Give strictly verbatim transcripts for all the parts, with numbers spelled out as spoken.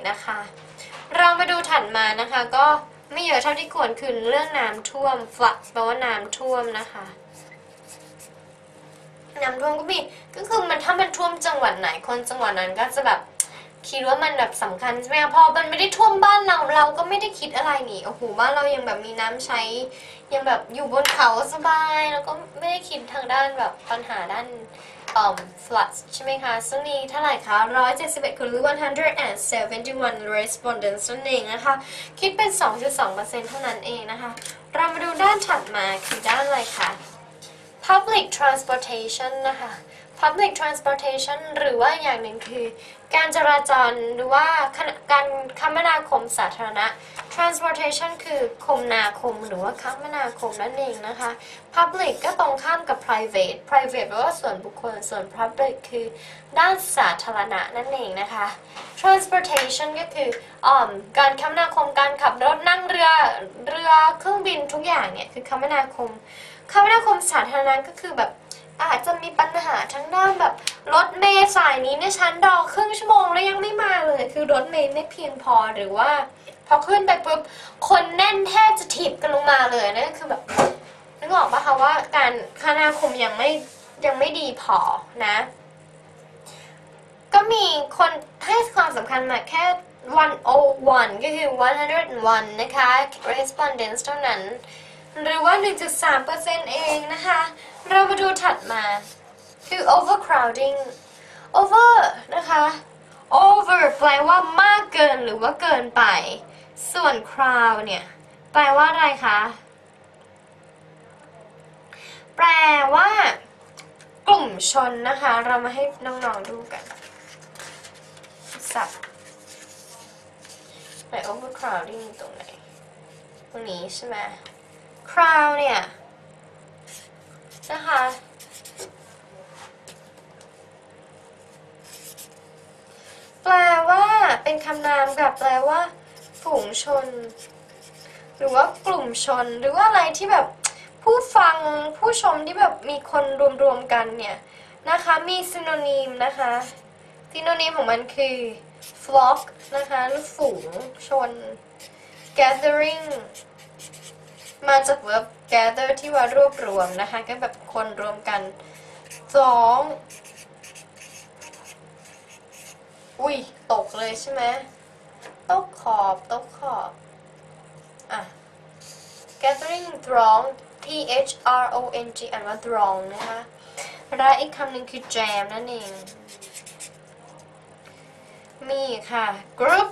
นะคะเรามาดูถัดมานะคะก็ไม่เยอะเท่าที่ควรคือเรื่องน้ำท่วม flood แปลว่าน้ำท่วมนะคะน้ำท่วมก็มีก็คือมันถ้ามันท่วมจังหวัดไหนคนจังหวัดนั้นก็จะแบบคิดว่ามันแบบสำคัญใช่ไหมพอมันไม่ได้ท่วมบ้านเราเราก็ไม่ได้คิดอะไรนี่โอ้โหบ้านเรายังแบบมีน้ำใช้ยังแบบอยู่บนเขาสบายแล้วก็ไม่ได้คิดทางด้านแบบปัญหาด้านเอ่อ floods ใช่ไหมคะซึ่งนี่เท่าไหร่คะหนึ่งร้อยเจ็ดสิบเอ็ดคนหรือหนึ่งร้อยเจ็ดสิบเอ็ด respondents นั่นเองนะคะคิดเป็น สองจุดสองเปอร์เซ็นต์ เท่านั้นเองนะคะเรามาดูด้านถัดมาคือด้านอะไรคะ public transportation นะคะ public transportation หรือว่าอย่างหนึ่งคือการจราจรหรือว่าการคมนาคมสาธารณะ transportation คือคมนาคมหรือว่าคมนาคมนั่นเองนะคะ public ก็ตรงข้ามกับ private private แปลว่าส่วนบุคคลส่วน public คือด้านสาธารณะนั่นเองนะคะ transportation ก็คืออ่อการคมนาคมการขับรถนั่งเรือเรือเครื่องบินทุกอย่างเนี่ยคือคมนาคมคมนาคมสาธารณะก็คือแบบอาจจะมีปัญหาทั้งด้านแบบรถเมล์สายนี้เนี่ยฉันรอครึ่งชั่วโมงแล้วยังไม่มาเลยคือรถเมล์ไม่เพียงพอหรือว่าพอขึ้นไปปุ๊บคนแน่นแทบจะถีบกันลงมาเลยนั่นคือแบบนึกออกปะคะว่าการคมนาคมยังไม่ยังไม่ดีพอนะก็มีคนให้ความสำคัญมาแค่หนึ่งร้อยเอ็ดก็คือหนึ่งร้อยเอ็ดนะคะ respondents เท่านั้นหรือว่า หนึ่งจุดสามเปอร์เซ็นต์ เองนะคะเรามาดูถัดมาคือ overcrowding over นะคะ over แปลว่ามากเกินหรือว่าเกินไปส่วน crowd เนี่ยแปลว่าอะไรคะแปลว่ากลุ่มชนนะคะเรามาให้น้องๆดูกันสับไหน overcrowding ตรงไหนตรงนี้ใช่ไหม crowd เนี่ยนะคะแปลว่าเป็นคำนามกับแปลว่าฝูงชนหรือว่ากลุ่มชนหรือว่าอะไรที่แบบผู้ฟังผู้ชมที่แบบมีคนรวมๆกันเนี่ยนะคะมีซิโนนีมนะคะซิโนนีมของมันคือ flock นะคะหรือฝูงชน gathering มาจาก verb gather ที่ว่ารวบรวมนะคะก็แบบคนรวมกันสองอุ้ยตกเลยใช่ไหมตกขอบตกขอบอ่ะ gathering throng t h r o n g อ่านว่า throng นะคะและอีกคำหนึ่งคือ jam นั่นเองมีค่ะ group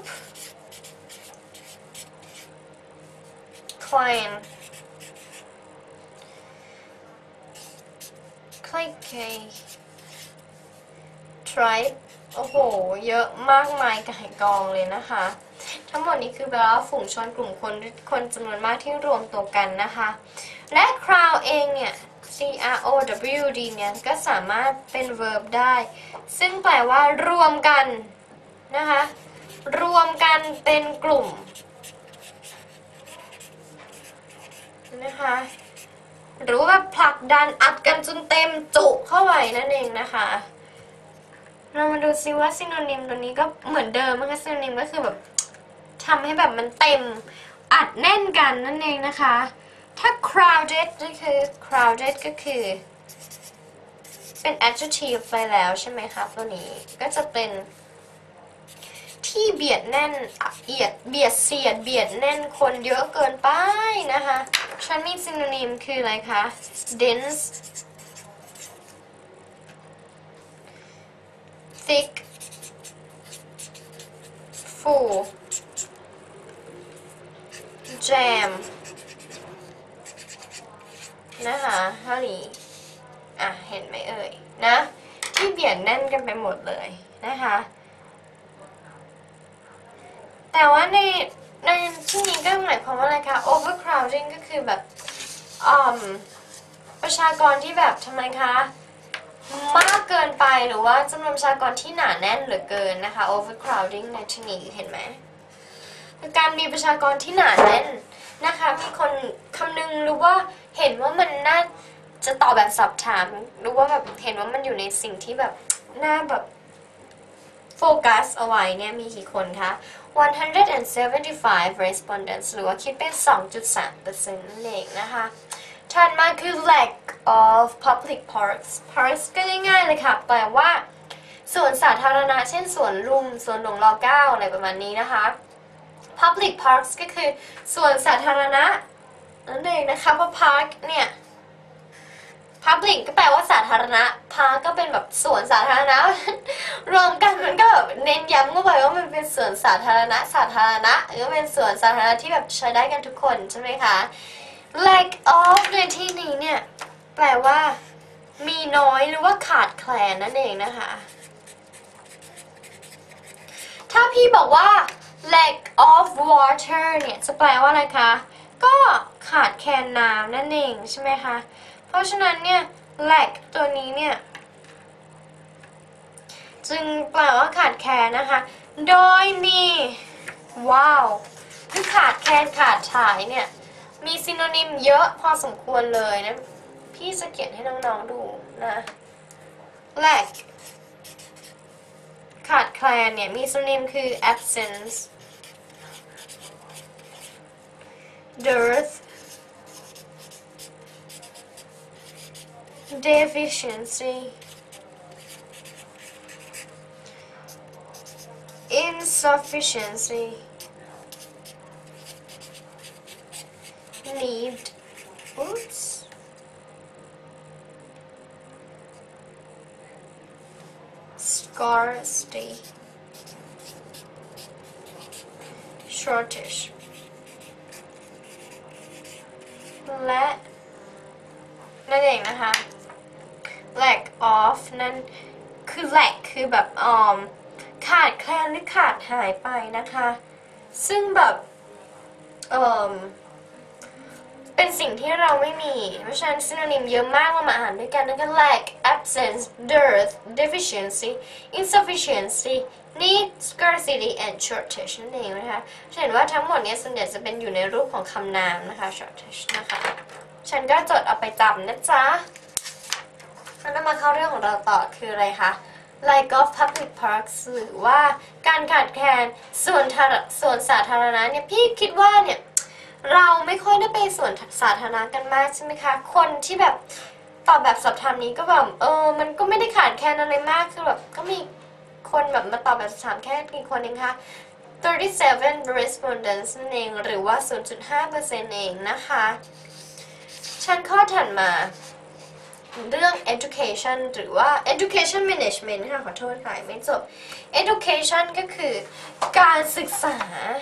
clan clique tribe โอ้โหเยอะมากมายไก่กองเลยนะคะทั้งหมดนี้คือแปลว่าฝูงชนกลุ่มคนคนจำนวนมากที่รวมตัวกันนะคะและ crowd เองเนี่ย c r o w d เนี่ยก็สามารถเป็น verb ได้ซึ่งแปลว่ารวมกันนะคะรวมกันเป็นกลุ่มนะคะหรือว่าผลักดันอัดกันจนเต็มจุเข้าไว้นั่นเองนะคะเรามาดูซิว่าซิโนนิมตัวนี้ก็เหมือนเดิมนะคะซิโนนิมก็คือแบบทำให้แบบมันเต็มอัดแน่นกันนั่นเองนะคะถ้า crowded ก็คือ crowded ก็คือเป็น adjective ไปแล้วใช่ไหมคะตัวนี้ก็จะเป็นที่เบียดแน่นเอียดเบียดเสียดเบียดแน่นคนเยอะเกินไปนะคะฉันมีซิโนนิมคืออะไรคะ dense thick full jam นะคะเท่านี้อ่ะเห็นไหมเอ่ยนะที่เบียดแน่นกันไปหมดเลยนะคะแต่ว่าในในที่นี้ก็หมายความว่าอะไรคะ overcrowding ก็คือแบบอืมประชากรที่แบบทำไมคะมากเกินไปหรือว่าจำนวนประชากรที่หนาแน่นเหลือเกินนะคะ overcrowding ในที่นี้เห็นไหมคือการมีประชากรที่หนาแน่นนะคะมีคนคำนึงหรือว่าเห็นว่ามันน่าจะตอบแบบสอบถามหรือว่าแบบเห็นว่ามันอยู่ในสิ่งที่แบบน่าแบบโฟกัสเอาไว้เนี่ยมีกี่คนคะone hundred seventy-five respondents หรือว่าคิดเป็น สองจุดสามเปอร์เซ็นต์ นั่นเองนะคะถัดมาคือ lack of public parks parks ก็ง่ายๆเลยค่ะแปลว่าสวนสาธารณะเช่นสวนลุมสวนหลวงรอเก้าอะไรประมาณนี้นะคะ public parks ก็คือสวนสาธารณะนั่นเองนะคะเพราะ park เนี่ย public ก็แปลว่าสาธารณะ park ก็เป็นแบบสวนสาธารณะ รวมกันมันก็แบบเน้นย้ำเข้าไปว่ามันเป็นสวนสาธารณะสาธารณะก็เป็นสวนสาธารณะที่แบบใช้ได้กันทุกคนใช่ไหมคะ lack of ในที่นี้เนี่ยแปลว่ามีน้อยหรือว่าขาดแคลนนั่นเองนะคะถ้าพี่บอกว่า lack of water เนี่ยจะแปลว่าอะไรคะก็ขาดแคลนน้ำนั่นเองใช่ไหมคะเพราะฉะนั้นเนี่ย lack ตัวนี้เนี่ยจึงแปลว่าขาดแคลนนะคะโดยมีว้าวคือขาดแคลนขาดหายเนี่ยมีซิโนนิมเยอะพอสมควรเลยนะพี่จะเขียนให้น้องๆดูนะ lack ขาดแคลนเนี่ยมีซิโนนิมคือ absence dearth deficiency insufficiency need oops scarcity shortage และนั่นเองนะคะ lack of นั่นคือ lack คือแบบออมขาดแคลนหรือขาดหายไปนะคะซึ่งแบบเอ่อเป็นสิ่งที่เราไม่มีเพราะฉะนั้นซิโนนิมเยอะมากเรามาอ่านด้วยกันนั่นก็ lack absence dearth deficiency insufficiency need scarcity and shortage นั่นเองนะคะเห็นว่าทั้งหมดนี้ส่วนใหญ่จะเป็นอยู่ในรูปของคำนามนะคะ shortage นะคะฉันก็จดเอาไปจำนะจ๊ะแล้วมาเข้าเรื่องของเราต่อคืออะไรคะ lack of public parks หรือว่าการขาดแคลนส่วนส่วนสาธารณะเนี่ยพี่คิดว่าเนี่ยเราไม่ค่อยได้ไปสวนสาธารณะกันมากใช่ไหมคะคนที่แบบตอบแบบสอบถามนี้ก็แบบเออมันก็ไม่ได้ขาดแคลนอะไรมากคือแบบก็มีคนแบบมาตอบแบบสอบถามแค่กี่คนเองคะthirty-seven respondents นั่นเองหรือว่า ศูนย์จุดห้าเปอร์เซ็นต์ เองนะคะชั้นข้อถัดมาเรื่อง education หรือว่า education management ค่ะขอโทษค่ะไม่จบ education ก็คือการศึกษา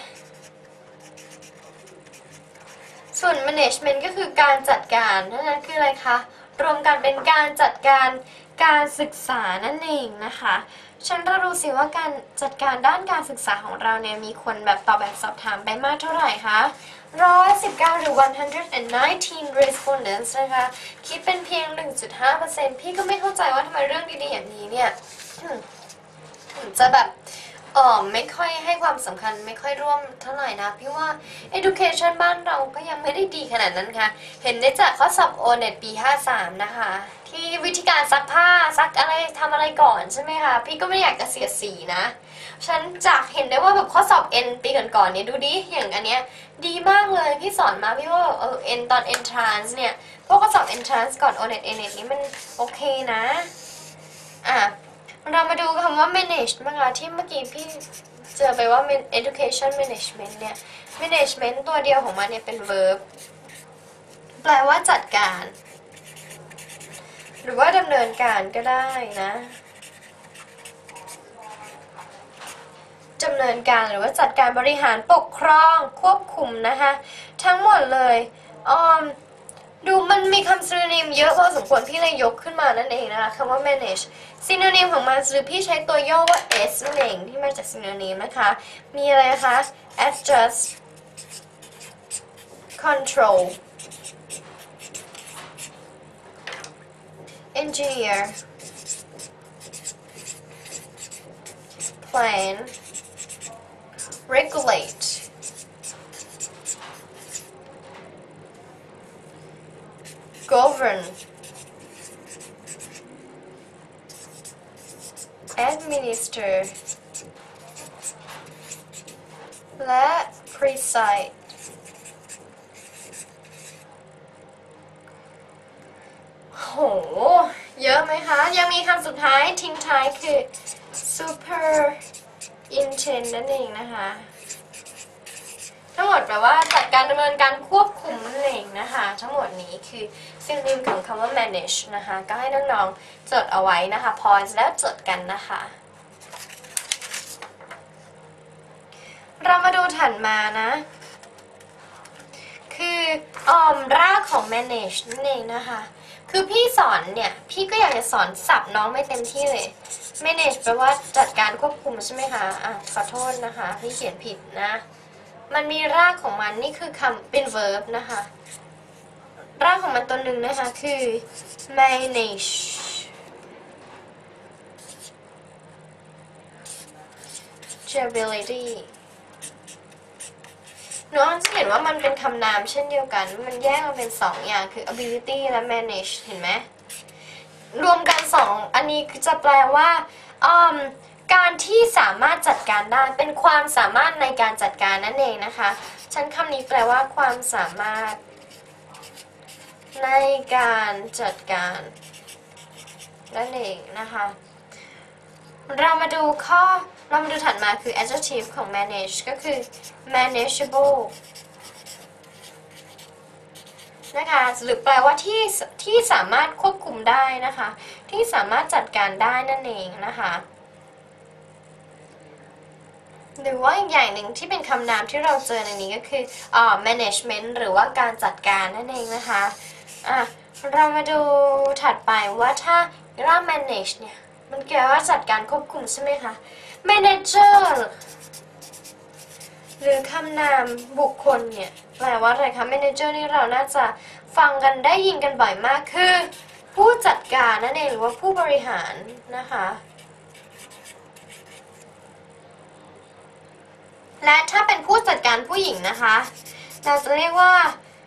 ส่วน management ก็คือการจัดการนั่นคืออะไรคะรวมกันเป็นการจัดการการศึกษานั่นเองนะคะฉันเราดูสิว่าการจัดการด้านการศึกษาของเราเนี่ยมีคนแบบตอบแบบสอบถามไปมากเท่าไหร่คะหนึ่งร้อยสิบเก้าหรือone hundred nineteen respondents นะคะคิดเป็นเพียง หนึ่งจุดห้าเปอร์เซ็นต์ พี่ก็ไม่เข้าใจว่าทำไมเรื่องดีๆอย่างนี้เนี่ยจะแบบเออไม่ค่อยให้ความสำคัญไม่ค่อยร่วมเท่าไหร่นะพี่ว่า education บ้านเราก็ยังไม่ได้ดีขนาดนั้นค่ะเห็นได้จากข้อสอบ โอ เน็ต ปีห้าสามนะคะที่วิธีการซักผ้าซักอะไรทำอะไรก่อนใช่ไหมคะพี่ก็ไม่อยากจะเสียสีนะฉันจากเห็นได้ว่าแบบข้อสอบ N ปีก่อนๆเนี่ยดูดิอย่างอันเนี้ยดีมากเลยพี่สอนมาพี่ว่าเออ N ตอน entrance เนี่ยพวกข้อสอบ entrance ก่อน โอ เน็ต เอ เน็ต นี่มันโอเคนะอ่ะเรามาดูคำว่า manage บ้างละที่เมื่อกี้พี่เจอไปว่า education management เนี่ย management ตัวเดียวของมันเนี่ยเป็น verb แปลว่าจัดการหรือว่าดำเนินการก็ได้นะดำเนินการหรือว่าจัดการบริหารปกครองควบคุมนะคะทั้งหมดเลยอืมดูมันมีคำ synonym เยอะพอสมควรพี่เลยยกขึ้นมานั่นเองนะคะคำว่า manage synonym ของมันคือพี่ใช้ตัวย่อว่า S นั่นเองที่มาจาก synonym นะคะมีอะไรคะ adjust control engineer plan regulate govern administer และ precise โหเยอะไหมคะยังมีคำสุดท้ายทิ้งท้ายคือ super intent นั่นเองนะคะทั้งหมดแปลว่าจัดการดำเนินการควบคุมนั่นเองนะคะทั้งหมดนี้คือซินนิมของคำว่า manage นะคะก็ให้น้องๆจดเอาไว้นะคะ pause แล้วจดกันนะคะเรามาดูถัดมานะคือออมรากของ manage นั่นเองนะคะคือพี่สอนเนี่ยพี่ก็อยากจะสอนสับน้องไม่เต็มที่เลย manage แปลว่าจัดการควบคุมใช่ไหมคะอ่ะขอโทษนะคะพี่เขียนผิดนะมันมีรากของมันนี่คือคำเป็น verb นะคะรากของมันตัวหนึ่งนะคะคือ manage ability น้องจะเห็นว่ามันเป็นคำนามเช่นเดียวกันมันแยกมาเป็นสองอย่างคือ ability และ manage เห็นไหมรวมกันสองอันนี้คือจะแปลว่าการที่สามารถจัดการได้เป็นความสามารถในการจัดการนั่นเองนะคะฉันคำนี้แปลว่าความสามารถในการจัดการนั่นเองนะคะเรามาดูข้อเรามาดูถัดมาคือ adjective ของ manage ก็คือ manageable นะคะหรือแปลว่าที่ที่สามารถควบคุมได้นะคะที่สามารถจัดการได้นั่นเองนะคะหรือว่าอีกอย่างหนึ่งที่เป็นคำนามที่เราเจอในนี้ก็คืออ่า management หรือว่าการจัดการนั่นเองนะคะอ่ะเรามาดูถัดไปว่าถ้าเรา manage เนี่ยมันแปลว่าจัดการควบคุมใช่ไหมคะ manager หรือคำนามบุคคลเนี่ยแปลว่าอะไรคะ manager นี่เราน่าจะฟังกันได้ยินกันบ่อยมากคือผู้จัดการนั่นเองหรือว่าผู้บริหารนะคะและถ้าเป็นผู้จัดการผู้หญิงนะคะเราจะเรียกว่า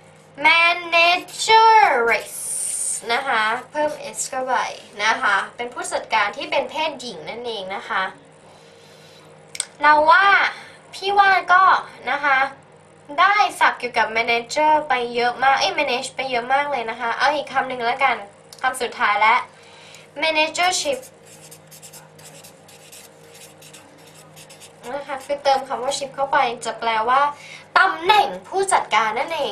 manageress นะคะเพิ่ม s เข้าไปนะคะเป็นผู้จัดการที่เป็นเพศหญิงนั่นเองนะคะเราว่าพี่ว่าก็นะคะได้ศัพท์เกี่ยวกับ manager ไปเยอะมากเอ้ย manage ไปเยอะมากเลยนะคะเอาอีกคำหนึ่งแล้วกันคำสุดท้ายแล้ว managershipนะคะคือเติมคำว่า ship เข้าไปจะแปลว่าตำแหน่งผู้จัดการนั่นเอง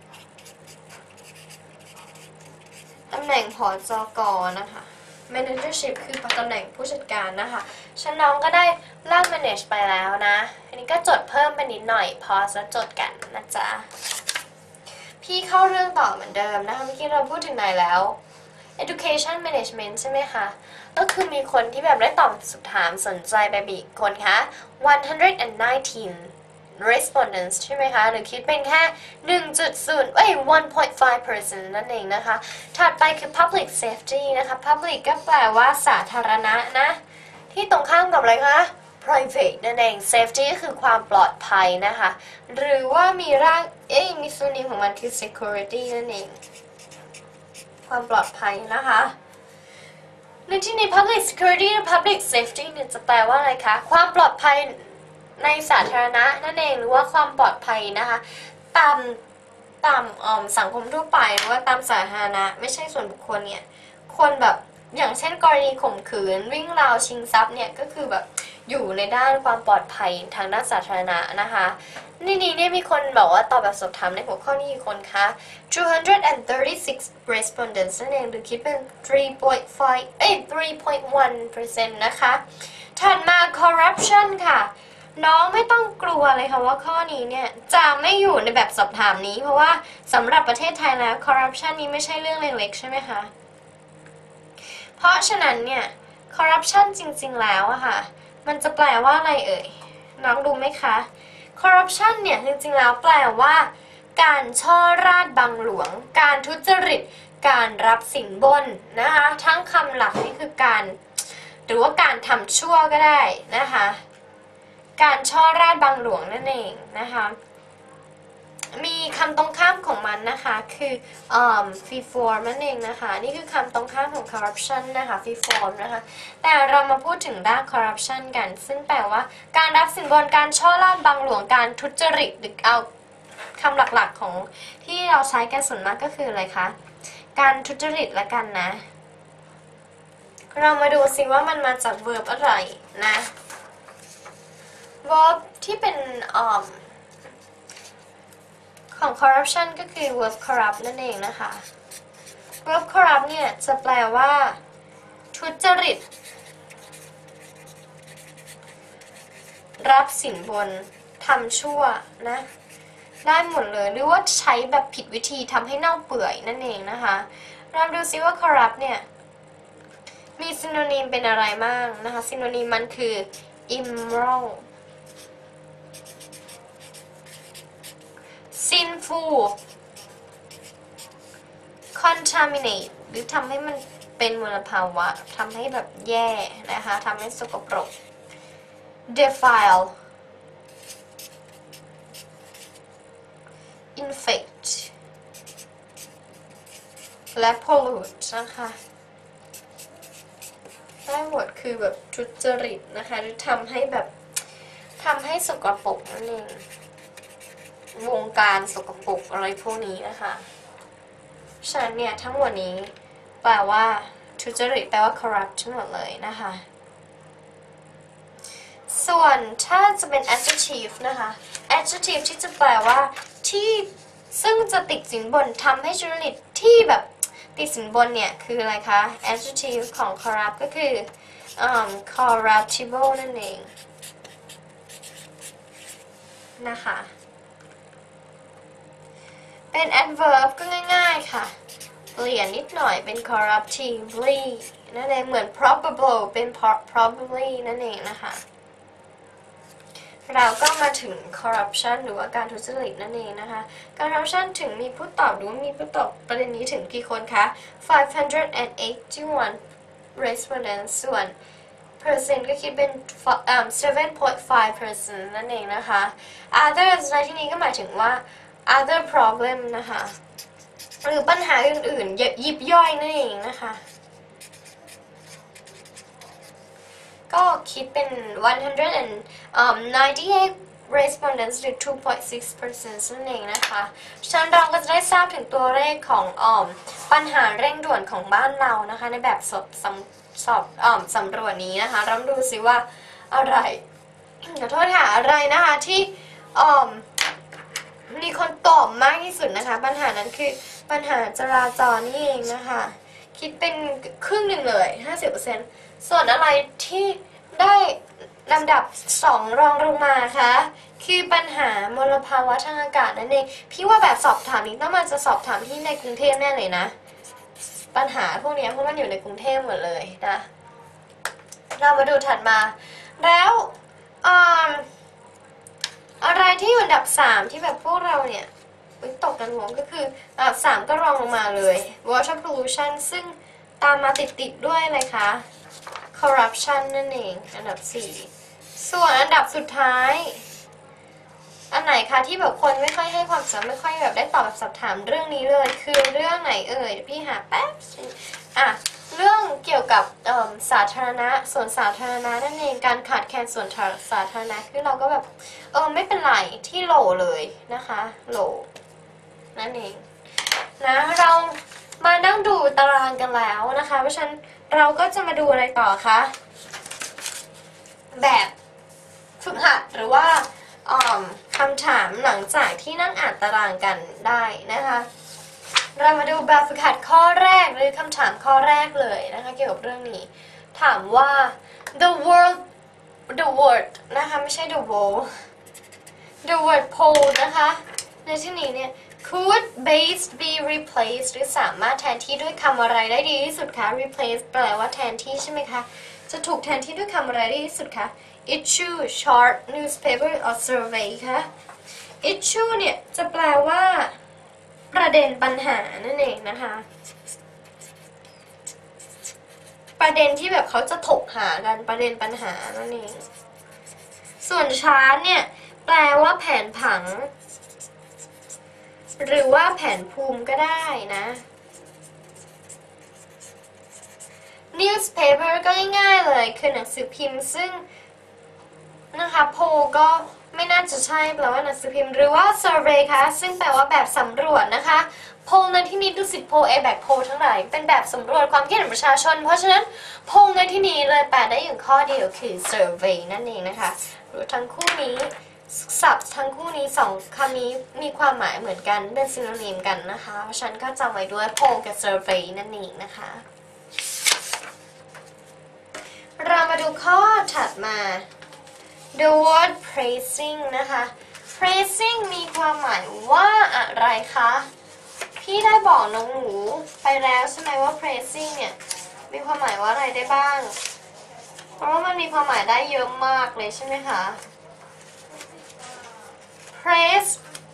ตำแหน่งผอ.จก.นะคะ managership คือตำแหน่งผู้จัดการนะคะฉันน้องก็ได้ลาก manage ไปแล้วนะอันนี้ก็จดเพิ่มไปนิดหน่อยพอจะจดกันนะจ๊ะพี่เข้าเรื่องต่อเหมือนเดิมนะคะเมื่อกี้เราพูดถึงไหนแล้ว education management ใช่ไหมคะก็คือมีคนที่แบบได้ตอบสุดถามสนใจไปบีกคนคะone hundred nineteen respondents ใช่ไหมคะหรือคิดเป็นแค่ หนึ่งจุดศูนย์ เอ้ย one point five percent นั่นเองนะคะถัดไปคือ public safety นะคะ public ก็แปลว่าสาธารณะนะที่ตรงข้ามกับอะไรคะ private นั่นเอง safety ก็คือความปลอดภัยนะคะหรือว่ามีรากเอ้ยมีส่วนหนึ่งของมันคือ security นั่นเองความปลอดภัยนะคะในที่นี้ public security และ public safety เนี่ยจะแปลว่าอะไรคะความปลอดภัยในสาธารณะนั่นเองหรือว่าความปลอดภัยนะคะตามตามสังคมทั่วไปหรือว่าตามสาธารณะไม่ใช่ส่วนบุคคลเนี่ยคนแบบอย่างเช่นกรณีข่มขืนวิ่งราวชิงทรัพย์เนี่ยก็คือแบบอยู่ในด้านความปลอดภัยทางด้านสาธารณะนะคะนี่นี่เนี่ยมีคนบอกว่าตอบแบบสอบถามในหัวข้อนี้กี่คนคะtwo hundred thirty-six respondents นั่นเองหรือคิดเป็นthree point fiveเอ้ยthree point one percent นะคะถัดมา corruption ค่ะน้องไม่ต้องกลัวเลยค่ะว่าข้อนี้เนี่ยจะไม่อยู่ในแบบสอบถามนี้เพราะว่าสำหรับประเทศไทยแล้ว corruption นี้ไม่ใช่เรื่องเล็กๆใช่ไหมคะเพราะฉะนั้นเนี่ย corruption จริงๆแล้วอะค่ะมันจะแปลว่าอะไรเอ่ยน้องดูไหมคะ corruption เนี่ยจริงๆแล้วแปลว่าการช่อราษฎร์บังหลวงการทุจริตการรับสินบนนะคะทั้งคำหลักนี่คือการหรือว่าการทำชั่วก็ได้นะคะการช่อราษฎร์บังหลวงนั่นเองนะคะมีคำตรงข้ามของมันนะคะคือ um, free form นั่นเองนะคะนี่คือคำตรงข้ามของ corruption นะคะ free form นะคะแต่เรามาพูดถึงด้าน corruption กันซึ่งแปลว่าการรับสินบนการช่อราดบังหลวงการทุจริตหรือเอาคำหลักๆของที่เราใช้กันส่วนมากก็คืออะไรคะการทุจริตละกันนะเรามาดูสิว่ามันมาจาก verb อะไรนะ verb ที่เป็น um, ของ corruption ก็คือ verb corrupt นั่นเองนะคะ verb corrupt เนี่ยจะแปลว่าทุจริตรับสินบนทำชั่วนะได้หมดเลยหรือว่าใช้แบบผิดวิธีทำให้เน่าเปื่อยนั่นเองนะคะเราดูซิว่า corrupt เนี่ยมีซิโนนิมเป็นอะไรบ้างนะคะซิโนนิมมันคือ immoral sinful contaminate หรือทำให้มันเป็นมลภาวะทำให้แบบแย่นะคะทำให้สกปรก defile infect และ pollute นะคะได้หมดคือแบบทุจริตนะคะหรือทำให้แบบทำให้สกปรกนั่นเองวงการสกปรกอะไรพวกนี้นะคะฉะนั้นเนี่ยทั้งหมดนี้แปลว่าทุจริตแปลว่า corrupt ทั้งหมดเลยนะคะส่วนถ้าจะเป็น adjective นะคะ adjective ที่จะแปลว่าที่ซึ่งจะติดสินบนทำให้ทุจริตที่แบบติดสินบนเนี่ยคืออะไรคะ adjective ของ corrupt ก็คือ um, corruptible นั่นเองนะคะเป็น adverb ก็ง่ายๆค่ะเปลี่ยนนิดหน่อยเป็น corruptively นั่นเองเหมือน probable เป็น probably นั่นเองนะคะเราก็มาถึง corruption หรือว่าการทุจริตนั่นเองนะคะการ corruption ถึงมีผู้ตอบหรือมีผู้ตอบประเด็นนี้ถึงกี่คนคะfive hundred eighty-one respondents ส่วนเปอร์เซ็นต์ก็คิดเป็น seven point five percent นั่นเองนะคะ others ในที่นี้ก็หมายถึงว่า other problem นะคะหรือปัญหาอื่นๆยิบย่อยนั่นเองนะคะก็คิดเป็น one hundred ninety-eight respondents หรือ two point six percent นั่นเองนะคะฉะนั้นเราก็จะได้ทราบถึงตัวเลขของออมปัญหาเร่งด่วนของบ้านเรานะคะในแบบสอบสำสอบออมสำรวจนี้นะคะเราดูซิว่าอะไรขอโทษค่ะอะไรนะคะที่ออมมีคนตอบมากที่สุดนะคะปัญหานั้นคือปัญหาจราจรนี่เองนะคะคิดเป็นครึ่งหนึ่งเลย ห้าสิบเปอร์เซ็นต์ ส่วนอะไรที่ได้ลำดับสองรองลงมาคะคือปัญหามลภาวะทางอากาศนั่นเองพี่ว่าแบบสอบถามนี้ต้องมาจะสอบถามที่ในกรุงเทพแน่เลยนะปัญหาพวกนี้เพราะมันอยู่ในกรุงเทพหมดเลยนะเรามาดูถัดมาแล้วอะไรที่อยู่อันดับสามที่แบบพวกเราเนี่ยตกกันงงก็คืออันดับสามก็รองลงมาเลย water pollution ซึ่งตามมาติดๆด้วยอะไรคะ corruption นั่นเองอันดับสี่ส่วนอันดับสุดท้ายอันไหนคะที่แบบคนไม่ค่อยให้ความสำคัญไม่ค่อยแบบได้ตอบแบบสอบถามเรื่องนี้เลยคือเรื่องไหนเอ่ยพี่หาแป๊บอ่ะเรื่องเกี่ยวกับสาธารณะส่วนสาธารณะนั่นเองการขาดแคลนส่วนสาธารณะคือเราก็แบบเออไม่เป็นไรที่โหลเลยนะคะโหลนั่นเองนะเรามานั่งดูตารางกันแล้วนะคะเพราะฉะนั้นเราก็จะมาดูอะไรต่อคะแบบฝึกหัดหรือว่าคำถามหลังจากที่นั่งอ่านตารางกันได้นะคะเรามาดูแบบฝึกหัดข้อแรกหรือคำถามข้อแรกเลยนะคะเกี่ยวกับเรื่องนี้ถามว่า the world the word นะคะไม่ใช่ the world the word pole นะคะในที่นี้เนี่ย could base be replaced หรือสามารถแทนที่ด้วยคำอะไรได้ดีที่สุดคะ replace แปลว่าแทนที่ใช่ไหมคะจะถูกแทนที่ด้วยคำอะไรได้ที่สุดคะ issue short newspaper or survey คะ issue เนี่ยจะแปลว่าประเด็นปัญหานั่นเองนะคะประเด็นที่แบบเขาจะถกหากันประเด็นปัญหานั่นเองส่วนชาร์ตเนี่ยแปลว่าแผนผังหรือว่าแผนภูมิก็ได้นะ newspaper ก็ง่ายๆเลยคือหนังสือพิมพ์ซึ่งนะคะ poll ก็ไม่น่าจะใช่แปลว่าหนังสือพิมพ์หรือว่า survey ค่ะซึ่งแปลว่าแบบสำรวจนะคะ poll ในที่นี้ดูสิ poll a back poll ทั้งหลายเป็นแบบสำรวจความคิดเห็นประชาชนเพราะฉะนั้น poll ในที่นี้เลยแปลได้อย่างข้อเดียวคือ survey นั่นเองนะคะหรือทั้งคู่นี้ศัพท์ทั้งคู่นี้สองคำนี้มีความหมายเหมือนกันเป็นซิโนนิมกันนะคะเพราะฉะนั้นก็จำไว้ด้วย poll กับ survey นั่นเองนะคะเรามาดูข้อถัดมา the word praising นะคะ praising มีความหมายว่าอะไรคะพี่ได้บอกน้องหนูไปแล้วใช่ไหมว่า praising เนี่ยมีความหมายว่าอะไรได้บ้างเพราะว่ามันมีความหมายได้เยอะมากเลยใช่ไหมคะ praise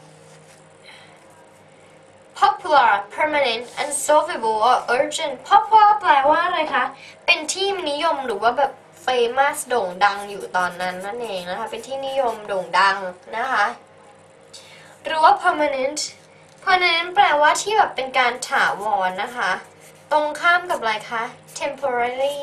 popular permanent unsolvable or urgent popular แปลว่าอะไรคะเป็นที่นิยมหรือว่าแบบ famous โด่งดังอยู่ตอนนั้นนั่นเองนะคะเป็นที่นิยมโด่งดังนะคะหรือว่า permanent permanent แปลว่าที่แบบเป็นการถาวรนะคะตรงข้ามกับอะไรคะ temporary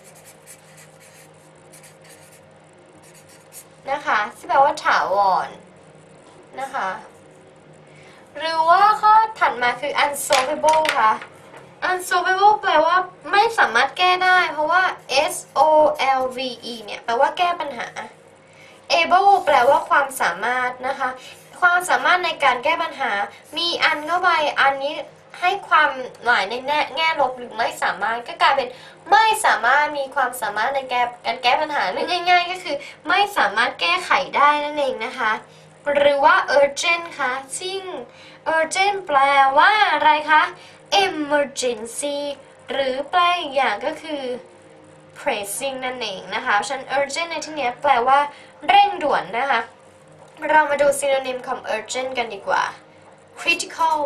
นะคะที่แปลว่าถาวรนะคะหรือว่าข้อถัดมาคือ unsolvable ค่ะ unsolvable แปลว่าไม่สามารถแก้ได้เพราะว่า s o l v e เนี่ยแปลว่าแก้ปัญหา able แปลว่าความสามารถนะคะความสามารถในการแก้ปัญหามีอันเข้าไปอันนี้ให้ความหมายในแง่แง่ลบหรือไม่สามารถก็กลายเป็นไม่สามารถมีความสามารถในการแก้ปัญหาหรือง่ายๆก็คือไม่สามารถแก้ไขได้นั่นเองนะคะหรือว่า urgent ค่ะซึ่ง urgent แปลว่าอะไรคะ emergency หรือแปลอีกอย่างก็คือ pressing นั่นเองนะคะฉะนั้น urgent ในที่นี้แปลว่าเร่งด่วนนะคะเรามาดู synonym ของ urgent กันดีกว่า critical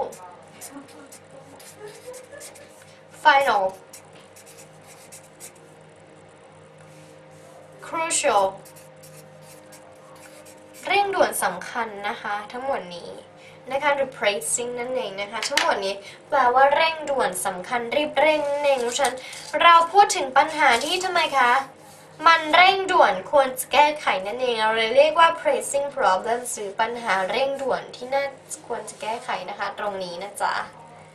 final crucial เร่งด่วนสำคัญนะคะทั้งหมดนี้นะคะหรือ pressing นั่นเองนะคะทั้งหมดนี้แปลว่าเร่งด่วนสำคัญรีบเร่งนั่นเองเพราะฉะนั้นเราพูดถึงปัญหาที่ทำไมคะมันเร่งด่วนควรจะแก้ไขนั่นเองเราเลยเรียกว่า pressing problem หรือปัญหาเร่งด่วนที่น่าควรจะแก้ไขนะคะตรงนี้นะจ๊ะ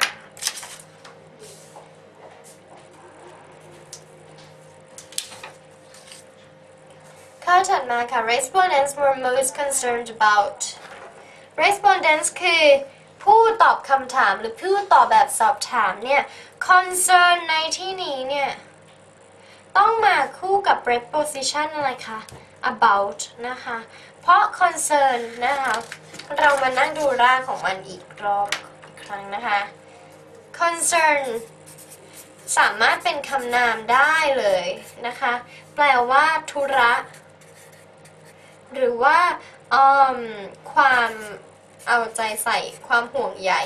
ข้อถัดมาค่ะ respondents were most concerned about respondents คือผู้ตอบคำถามหรือผู้ตอบแบบสอบถามเนี่ย concern ในที่นี้เนี่ยต้องมาคู่กับ preposition อะไรคะ about นะคะเพราะ concern นะคะเรามานั่งดูรากของมันอีกรอบอีกครั้งนะคะ concern สามารถเป็นคำนามได้เลยนะคะแปลว่าธุระหรือว่าความเอาใจใส่ความห่วงใย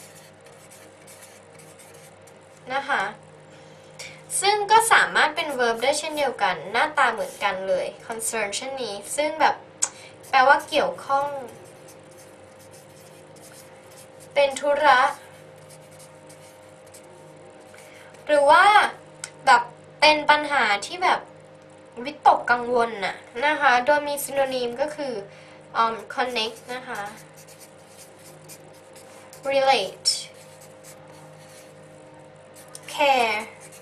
นะคะซึ่งก็สามารถเป็น verb ได้เช่นเดียวกันหน้าตาเหมือนกันเลย concern เช่นนี้ซึ่งแบบแปลว่าเกี่ยวข้องเป็นธุระหรือว่าแบบเป็นปัญหาที่แบบวิตกกังวลน่ะนะคะโดยมี synonym ก็คือ um, connect นะคะ relate care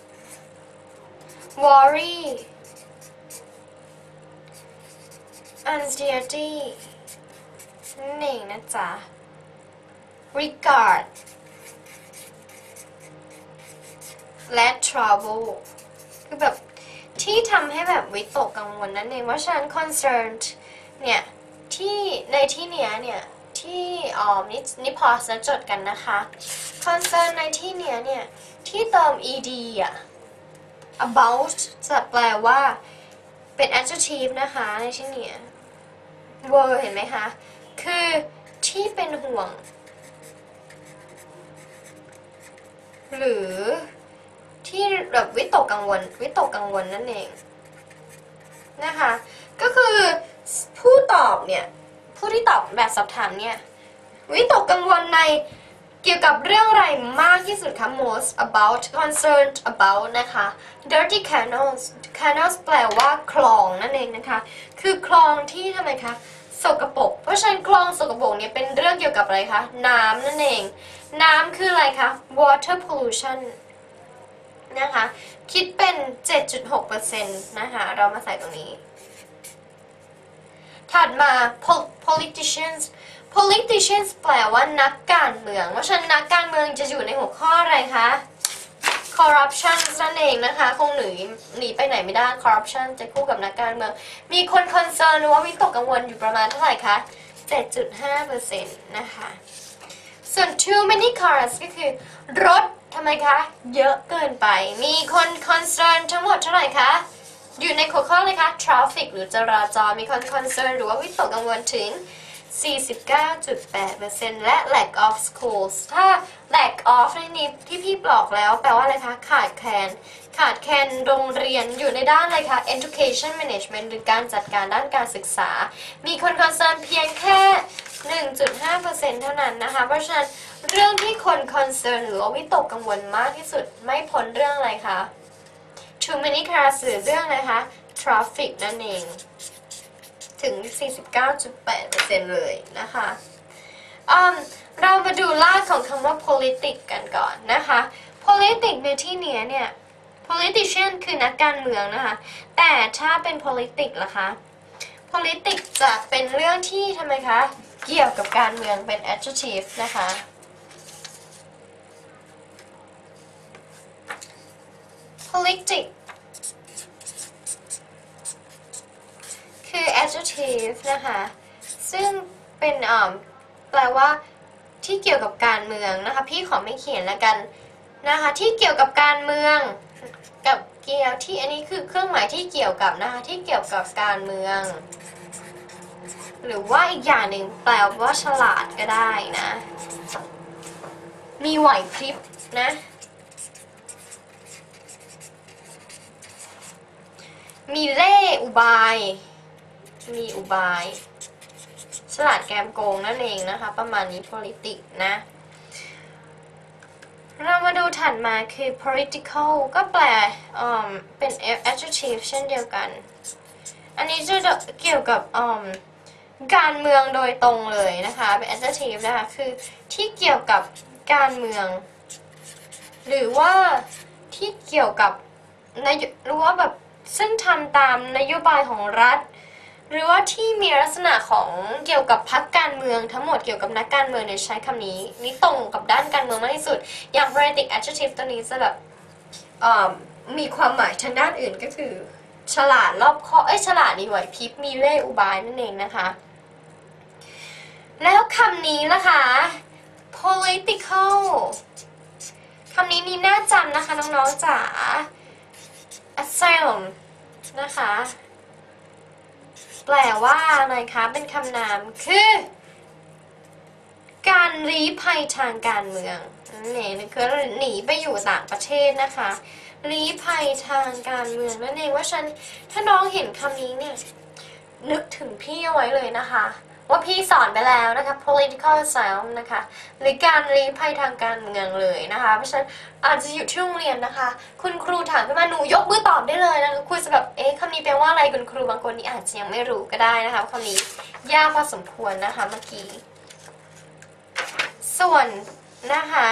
worry anxiety นั่นเองนะจ๊ะ regard และ trouble คือแบบที่ทำให้แบบวิตกกังวลนั่นเองว่าฉัน concerned เนี่ยที่ในที่เนี้ยเนี่ยที่อ๋อนี่นี่พอจะจดกันนะคะ concern ในที่เนี้ยเนี่ยที่เติม ed อ่ะ about จะแปลว่าเป็น adjective นะคะในที่เนี้ย were เห็นไหมคะคือที่เป็นห่วงหรือที่แบบวิตกกังวลวิตกกังวลนั่นเองนะคะก็คือผู้ตอบเนี่ยผู้ที่ตอบแบบสอบถามเนี่ยวิตกกังวลในเกี่ยวกับเรื่องอะไรมากที่สุดคะ most about concerned about นะคะ dirty canals canals แปลว่าคลองนั่นเองนะคะคือคลองที่ทำไมคะสกปรกเพราะฉะนั้นคลองสกปรกเนี่ยเป็นเรื่องเกี่ยวกับอะไรคะน้ำนั่นเองน้ำคืออะไรคะ water pollution นะคะคิดเป็น เจ็ดจุดหกเปอร์เซ็นต์ นะคะเรามาใส่ตรงนี้ถัดมา politicians politicians แปลว่านักการเมืองเพราะฉะนั้นนักการเมืองจะอยู่ในหัวข้ออะไรคะ corruption นั่นเองนะคะคงหนีหนีไปไหนไม่ได้ corruption จะคู่กับนักการเมืองมีคน concern หรือว่าวิตกกังวลอยู่ประมาณเท่าไหร่คะ เจ็ดจุดห้าเปอร์เซ็นต์ นะคะส่วน too many cars ก็คือรถทำไมคะเยอะเกินไปมีคน concern ทั้งหมดเท่าไหร่คะอยู่ในหัวข้อเลยคะ traffic หรือจราจรมีคน concern หรือว่าวิตกกังวลถึง สี่สิบเก้าจุดแปดเปอร์เซ็นต์ และ lack of schools ถ้า lack of ในนี้ที่พี่บอกแล้วแปลว่าอะไรคะขาดแคลนขาดแคลนโรงเรียนอยู่ในด้านอะไรคะ education management หรือการจัดการด้านการศึกษามีคน concern เพียงแค่ หนึ่งจุดห้าเปอร์เซ็นต์ เท่านั้นนะคะเพราะฉะนั้นเรื่องที่คน concern หรือว่าวิตกกังวลมากที่สุดไม่พ้นเรื่องอะไรคะ too many cars หรือเรื่องอะไรคะ traffic นั่นเองถึง สี่สิบเก้าจุดแปดเปอร์เซ็นต์ เลยนะคะเรามาดูรากของคำว่า politics กันก่อนนะคะ politics ในที่นี้เนี่ย politician คือนักการเมืองนะคะแต่ถ้าเป็น politics ล่ะคะ politics จะเป็นเรื่องที่ทำไมคะเกี่ยวกับการเมืองเป็น adjective นะคะ politicsคือ adjective นะคะซึ่งเป็นอ่าแปลว่าที่เกี่ยวกับการเมืองนะคะพี่ขอไม่เขียนแล้วกันนะคะที่เกี่ยวกับการเมืองกับเกี่ยวที่อันนี้คือเครื่องหมายที่เกี่ยวกับนะคะที่เกี่ยวกับการเมืองหรือว่าอีกอย่างหนึ่งแปลว่าฉลาดก็ได้นะมีไหวพริบนะมีเล่ห์อุบายมีอุบายฉลาดแกมโกงนั่นเองนะคะประมาณนี้ politics นะเรามาดูถัดมาคือ political ก็แปลเป็น adjective เช่นเดียวกันอันนี้จะเกี่ยวกับการเมืองโดยตรงเลยนะคะเป็น adjective นะคะคือที่เกี่ยวกับการเมืองหรือว่าที่เกี่ยวกับนโยหรือว่าแบบซึ่งทำตามนโยบายของรัฐหรือว่าที่มีลักษณะของเกี่ยวกับพรรคการเมืองทั้งหมดเกี่ยวกับนักการเมืองเนี่ยใช้คำนี้นี่ตรงกับด้านการเมืองมากที่สุดอย่าง politic adjective ตัวนี้จะแบบมีความหมายทางด้านอื่นก็คือฉลาดรอบคอบเอ้ยฉลาดมีไหวพริบมีเล่ห์อุบายนั่นเองนะคะแล้วคำนี้ล่ะคะ political คำนี้นี่น่าจำนะคะน้องๆจ๋า asylum นะคะแปลว่าอะไรคะเป็นคำนามคือการลี้ภัยทางการเมืองนั่นเองคือหนีไปอยู่ต่างประเทศนะคะลี้ภัยทางการเมืองนั่นเองว่าฉันถ้าน้องเห็นคำนี้เนี่ยนึกถึงพี่เอาไว้เลยนะคะว่าพี่สอนไปแล้วนะคะ political asylum นะคะหรือการลี้ภัยทางการเมืองเลยนะคะเพราะฉะนั้นอาจจะอยู่ที่โรงเรียนนะคะคุณครูถามขึ้นมาหนูยกมือตอบได้เลยนะคะครูจะแบบเอ๊ะคำนี้แปลว่าอะไรคุณครูบางคนนี่อาจจะยังไม่รู้ก็ได้นะคะคำนี้ยากพอสมควรนะคะเมื่อกี้ส่วนนะคะ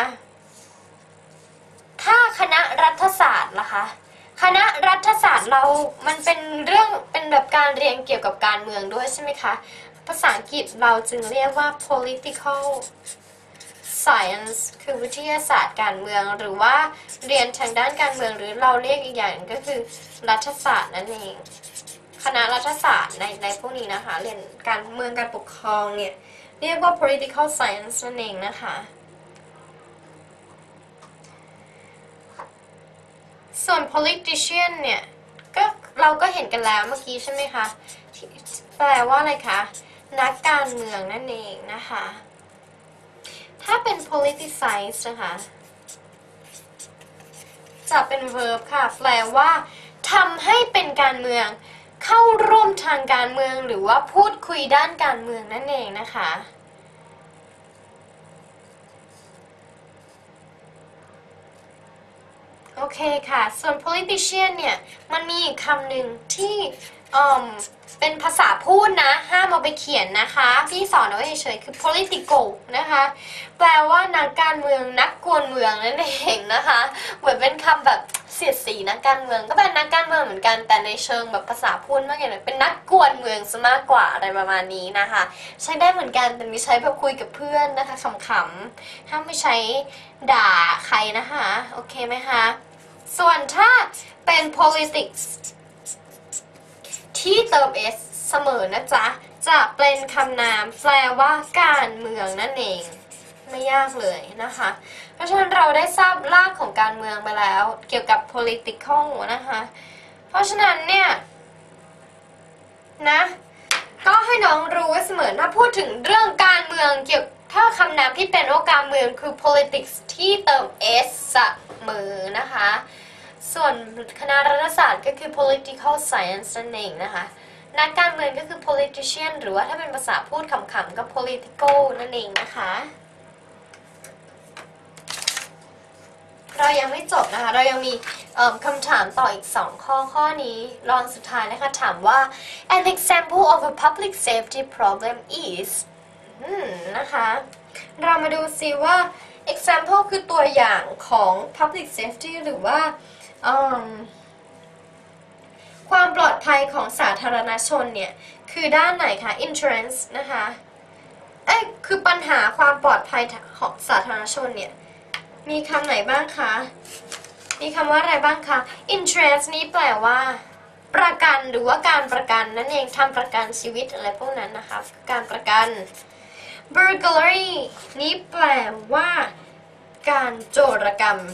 ถ้าคณะรัฐศาสตร์ล่ะคะคณะรัฐศาสตร์เรามันเป็นเรื่องเป็นแบบการเรียนเกี่ยวกับการเมืองด้วยใช่ไหมคะภาษาอังกฤษเราจึงเรียกว่า political science คือวิทยาศาสตร์การเมืองหรือว่าเรียนทางด้านการเมืองหรือเราเรียกอีกอย่างก็คือรัฐศาสตร์นั่นเองคณะรัฐศาสตร์ในในพวกนี้นะคะเรียนการเมืองการปกครองเนี่ยเรียกว่า political science นั่นเองนะคะส่วน politician เนี่ยก็เราก็เห็นกันแล้วเมื่อกี้ใช่ไหมคะแปลว่าอะไรคะนักการเมืองนั่นเองนะคะถ้าเป็น politicize นะคะจะเป็น verb ค่ะแปลว่าทำให้เป็นการเมืองเข้าร่วมทางการเมืองหรือว่าพูดคุยด้านการเมืองนั่นเองนะคะโอเคค่ะส่วน politician เนี่ยมันมีอีกคำหนึ่งที่อืมเป็นภาษาพูดนะห้ามเอาไปเขียนนะคะพี่สอนเอาไว้เฉยๆคือ political นะคะแปลว่านักการเมืองนักกวนเมืองนั่นเองนะคะเหมือนเป็นคำแบบเสียดสีนักการเมืองก็เป็นนักการเมืองเหมือนกันแต่ในเชิงแบบภาษาพูดมากอย่างเป็นนักกวนเมืองซะมากกว่าอะไรประมาณนี้นะคะใช้ได้เหมือนกันแต่ไม่ใช้แบบคุยกับเพื่อนนะคะขำๆห้ามไม่ใช้ด่าใครนะคะโอเคไหมคะส่วนถ้าเป็น politics ที่เติม s เสมอนะจ๊ะจะเป็นคำนามแปลว่าการเมืองนั่นเองไม่ยากเลยนะคะเพราะฉะนั้นเราได้ทราบรากของการเมืองไปแล้วเกี่ยวกับ political นะคะเพราะฉะนั้นเนี่ยนะก็ให้น้องรู้ไว้เสมอถ้าพูดถึงเรื่องการเมืองเกี่ยวถ้าคำนามที่เป็นว่าการเมืองคือ politics ที่เติม s เสมอนะคะส่วนคณะรัฐศาสตร์ก็คือ political science นั่นเองนะคะนักการเมืองก็คือ politician หรือว่าถ้าเป็นภาษาพูดขำๆก็ political นั่นเองนะคะเรายังไม่จบนะคะเรายังมีคำถามต่ออีกสองข้อข้อนี้รองสุดท้ายนะคะถามว่า an example of a public safety problem is นะคะเรามาดูซิว่า example คือตัวอย่างของ public safety หรือว่าความปลอดภัยของสาธารณชนเนี่ยคือด้านไหนคะ insurance นะคะเอ้ยคือปัญหาความปลอดภัยของสาธารณชนเนี่ยมีคำไหนบ้างคะมีคำว่าอะไรบ้างคะ insurance นี้แปลว่าประกันหรือว่าการประกันนั่นเองทำประกันชีวิตอะไรพวกนั้นนะคะการประกัน burglary นี้แปลว่าการโจรกรรม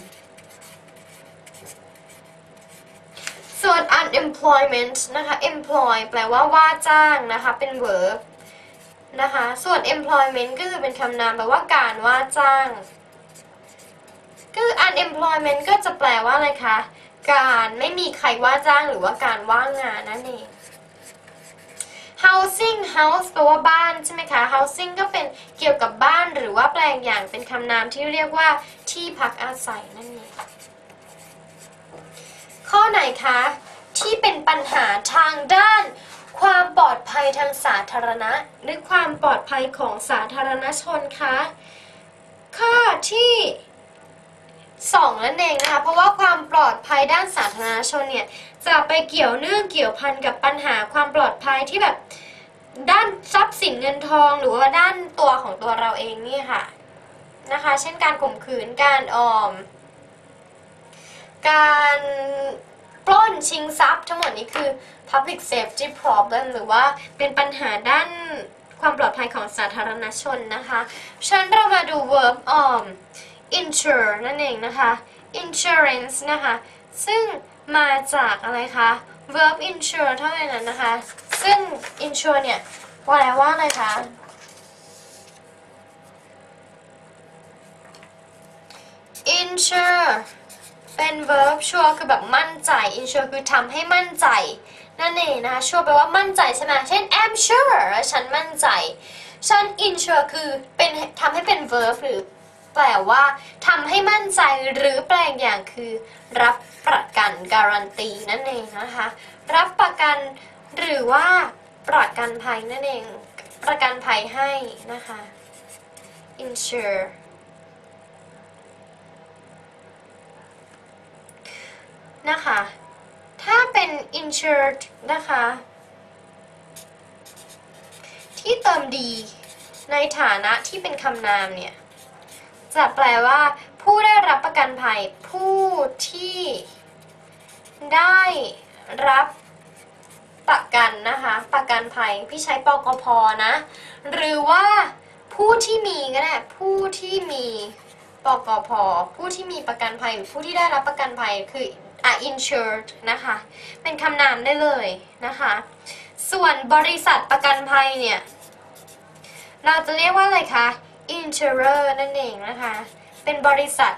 ส่วน unemployment นะคะ employ แปลว่าว่าจ้างนะคะเป็น verb นะคะส่วน employment ก็คือเป็นคำนามแปลว่าการว่าจ้างคือ unemployment ก็จะแปลว่าอะไรคะการไม่มีใครว่าจ้างหรือว่าการว่างงานนั่นเอง housing house แปลว่าบ้านใช่ไหมคะ housing ก็เป็นเกี่ยวกับบ้านหรือว่าแปลงอย่างเป็นคำนามที่เรียกว่าที่พักอาศัยนั่นเองข้อไหนคะที่เป็นปัญหาทางด้านความปลอดภัยทางสาธารณะหรือความปลอดภัยของสาธารณชนคะข้อที่สองนั่นเองนะคะเพราะว่าความปลอดภัยด้านสาธารณชนเนี่ยจะไปเกี่ยวเนื่องเกี่ยวพันกับปัญหาความปลอดภัยที่แบบด้านทรัพย์สินเงินทองหรือว่าด้านตัวของตัวเราเองนี่ค่ะนะคะเช่นการข่มขืนการออมการปล้นชิงทรัพย์ทั้งหมดนี้คือ public safety problem หรือว่าเป็นปัญหาด้านความปลอดภัยของสาธารณชนนะคะฉะนั้นเรามาดู verb um insure นั่นเองนะคะ insurance นะคะซึ่งมาจากอะไรคะ verb insure เท่านั้นนะคะซึ่ง insure เนี่ยแปลว่าอะไรคะ insure เป็น verb sure คือแบบมั่นใจ insure คือทำให้มั่นใจนั่นเองนะคะ sure แปลว่ามั่นใจใช่ไหมเช่น I'm sure ฉันมั่นใจฉัน insure คือเป็นทำให้เป็น verb หรือแปลว่าทำให้มั่นใจหรือแปลงอย่างคือรับประกันการันตีนั่นเองนะคะรับประกันหรือว่าประกันภัยนั่นเองประกันภัยให้นะคะ insureนะคะถ้าเป็น insured นะคะที่เติมดีในฐานะที่เป็นคำนามเนี่ยจะแปลว่าผู้ได้รับประกันภัยผู้ที่ได้รับประกันนะคะประกันภัยพี่ใช้ปกพ.นะหรือว่าผู้ที่มีก็ได้ผู้ที่มีปกพ.ผู้ที่มีประกันภัยหรือผู้ที่ได้รับประกันภัยคืออ่ะ insured นะคะเป็นคำนามได้เลยนะคะส่วนบริษัทประกันภัยเนี่ยเราจะเรียกว่าอะไรคะ insurer นั่นเองนะคะเป็นบริษัท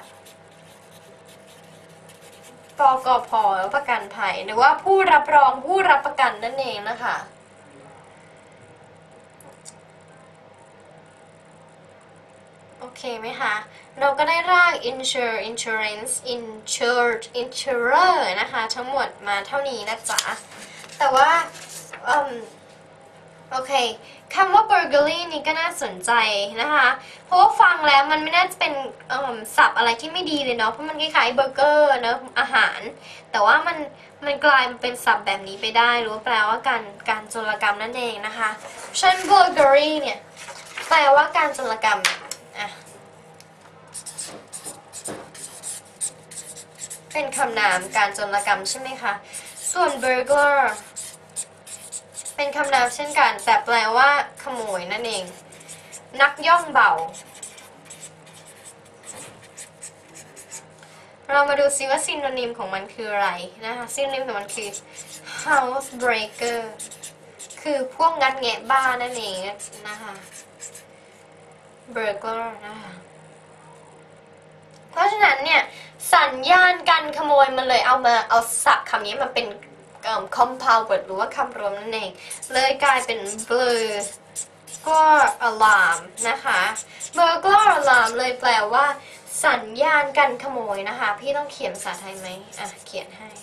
ปกพ.ประกันภัยหรือว่าผู้รับรองผู้รับประกันนั่นเองนะคะโอโอเคไหมคะเราก็ได้ราก insure insurance insured insurer นะคะทั้งหมดมาเท่านี้นะจ๊ะแต่ว่าอืมโอเคคำว่า burglary นี่ก็น่าสนใจนะคะเพราะว่าฟังแล้วมันไม่น่าจะเป็นศัพท์อะไรที่ไม่ดีเลยเนาะเพราะมันคล้ายๆเบอร์เกอร์เนอะอาหารแต่ว่ามันมันกลายมาเป็นศัพท์แบบนี้ไปได้หรือว่าแปลว่าการการโจรกรรมนั่นเองนะคะเช่น burglary เนี่ยแปลว่าการโจรกรรมอ่ะเป็นคำนามการโจรกรรมใช่ไหมคะส่วน burglar เป็นคำนามเช่นกันแต่แปลว่าขโมยนั่นเองนักย่องเบาเรามาดูซิว่าซิโนนิมของมันคืออะไรนะคะซิโนนิมของมันคือ house breaker คือพวกงัดแงะบ้านนั่นเองนะคะ burglar นะคะเพราะฉะนั้นเนี่ยสัญญาณการขโมยมันเลยเอามาเอาศัพท์คำนี้มาเป็นcompound word หรือว่าคำรวมนั่นเองเลยกลายเป็น burglar alarm นะคะ burglar alarm เลยแปลว่าสัญญาณการขโมยนะคะพี่ต้องเขียนภาษาไทยไหมอ่ะเขียนให้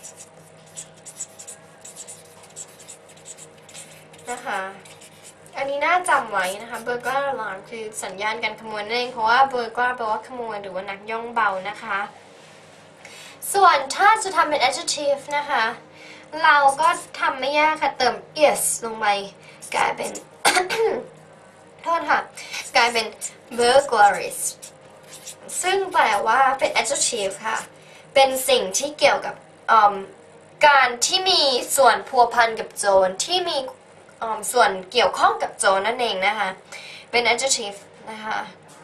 นะคะอันนี้น่าจำไว้นะคะ burglar alarm คือสัญญาณการขโมยนั่นเองเพราะว่า burglar แปลว่าขโมยหรือว่านักย่องเบานะคะส่วนถ้าจะทำเป็น adjective นะคะเราก็ทำไม่ยากค่ะเติม is ลงไปกลายเป็น โทษค่ะกลายเป็น burglaries ซึ่งแปลว่าเป็น adjective ค่ะเป็นสิ่งที่เกี่ยวกับการที่มีส่วนพัวพันกับโจรที่มีส่วนเกี่ยวข้องกับโจรนั่นเองนะคะเป็น adjective นะคะ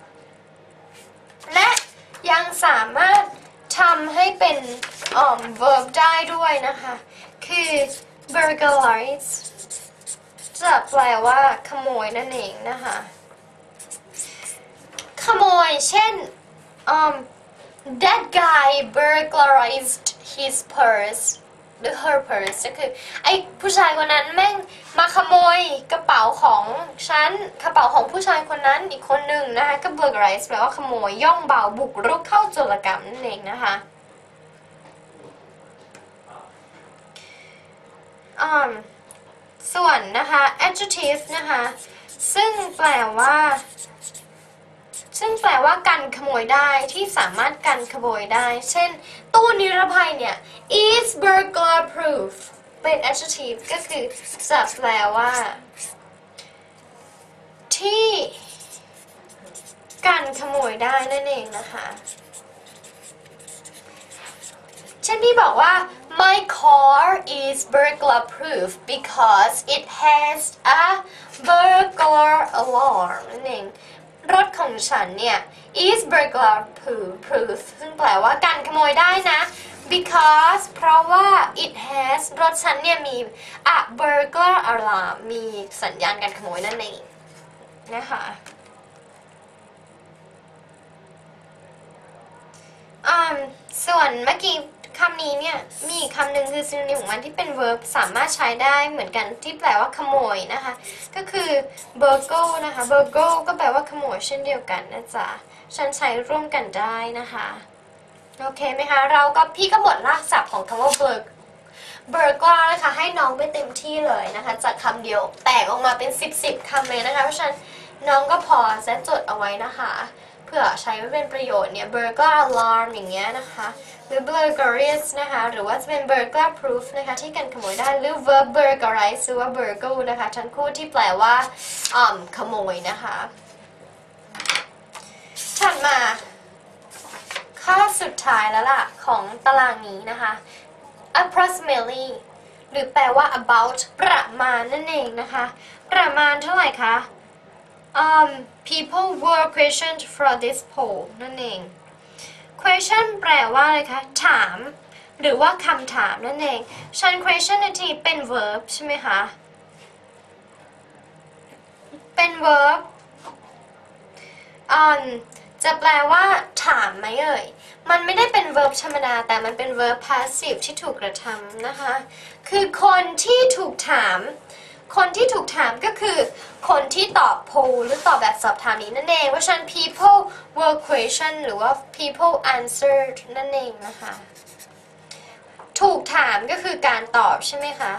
และยังสามารถทำให้เป็น verb ได้ด้วยนะคะคือ burglarize จะแปลว่าขโมยนั่นเองนะคะขโมยเช่น um that guy burglarized his purse หรือ her purse ก็คือไอ้ผู้ชายคนนั้นแม่งมาขโมยกระเป๋าของฉันกระเป๋าของผู้ชายคนนั้นอีกคนหนึ่งนะคะก็ burglarize แปลว่าขโมยย่องเบาบุกรุกเข้าโจรกรรมนั่นเองนะคะส่วนนะคะ adjective นะคะซึ่งแปลว่าซึ่งแปลว่ากันขโมยได้ที่สามารถกันขโมยได้เช่นตู้นิรภัยเนี่ย is burglar proof เป็น adjective ก็คือจะแปลว่าที่กันขโมยได้นั่นเองนะคะเช่นที่บอกว่า my car is burglar proof because it has a burglar alarm นั่นเองรถของฉันเนี่ย is burglar proof ซึ่งแปลว่ากันขโมยได้นะ because เพราะว่า it has รถฉันเนี่ยมี a burglar alarm มีสัญญาณการขโมยนั่นเองนะคะอืมส่วนเมื่อกี้คำนี้เนี่ยมีอีกคำหนึ่งคือ synonym ของมันที่เป็น verb สามารถใช้ได้เหมือนกันที่แปลว่าขโมยนะคะก็คือ burgle นะคะ burgle ก็แปลว่าขโมยเช่นเดียวกันนะจ๊ะฉันใช้ร่วมกันได้นะคะโอเคไหมคะเราก็พี่ก็บทรากศัพท์ของคำว่า burg burglar นะคะให้น้องไปเต็มที่เลยนะคะจากคำเดียวแตกออกมาเป็นสิบ สิบคำเลยนะคะเพราะฉะนั้นน้องก็พอจะจดเอาไว้นะคะเพื่อใช้ไว้เป็นประโยชน์เนี่ย burglar alarm อย่างเงี้ยนะคะหรือ burglaries นะคะหรือว่าจะเป็น burglar proof นะคะที่กันขโมยได้หรือ verb burglarize หรือว่า burgle นะคะทั้งคู่ที่แปลว่าอ่อขโมยนะคะถัดมาข้อสุดท้ายแล้วล่ะของตารางนี้นะคะ approximately หรือแปลว่า about ประมาณนั่นเองนะคะประมาณเท่าไหร่คะUm, people were questioned for this poll นั่นเอง question แปลว่าอะไรคะถามหรือว่าคำถามนั่นเองฉัน question นาทีเป็น verb ใช่ไหมคะเป็น verb um, จะแปลว่าถามไหมเอ่ยมันไม่ได้เป็น verb ธรรมดาแต่มันเป็น verb passive ที่ถูกกระทำนะคะคือคนที่ถูกถามคนที่ถูกถามก็คือคนที่ตอบโพลหรือตอบแบบสอบถามนี้นั่นเองเพราะฉะนั้น people were question หรือว่า people answered นั่นเองนะคะถูกถามก็คือการตอบใช่ไหมคะ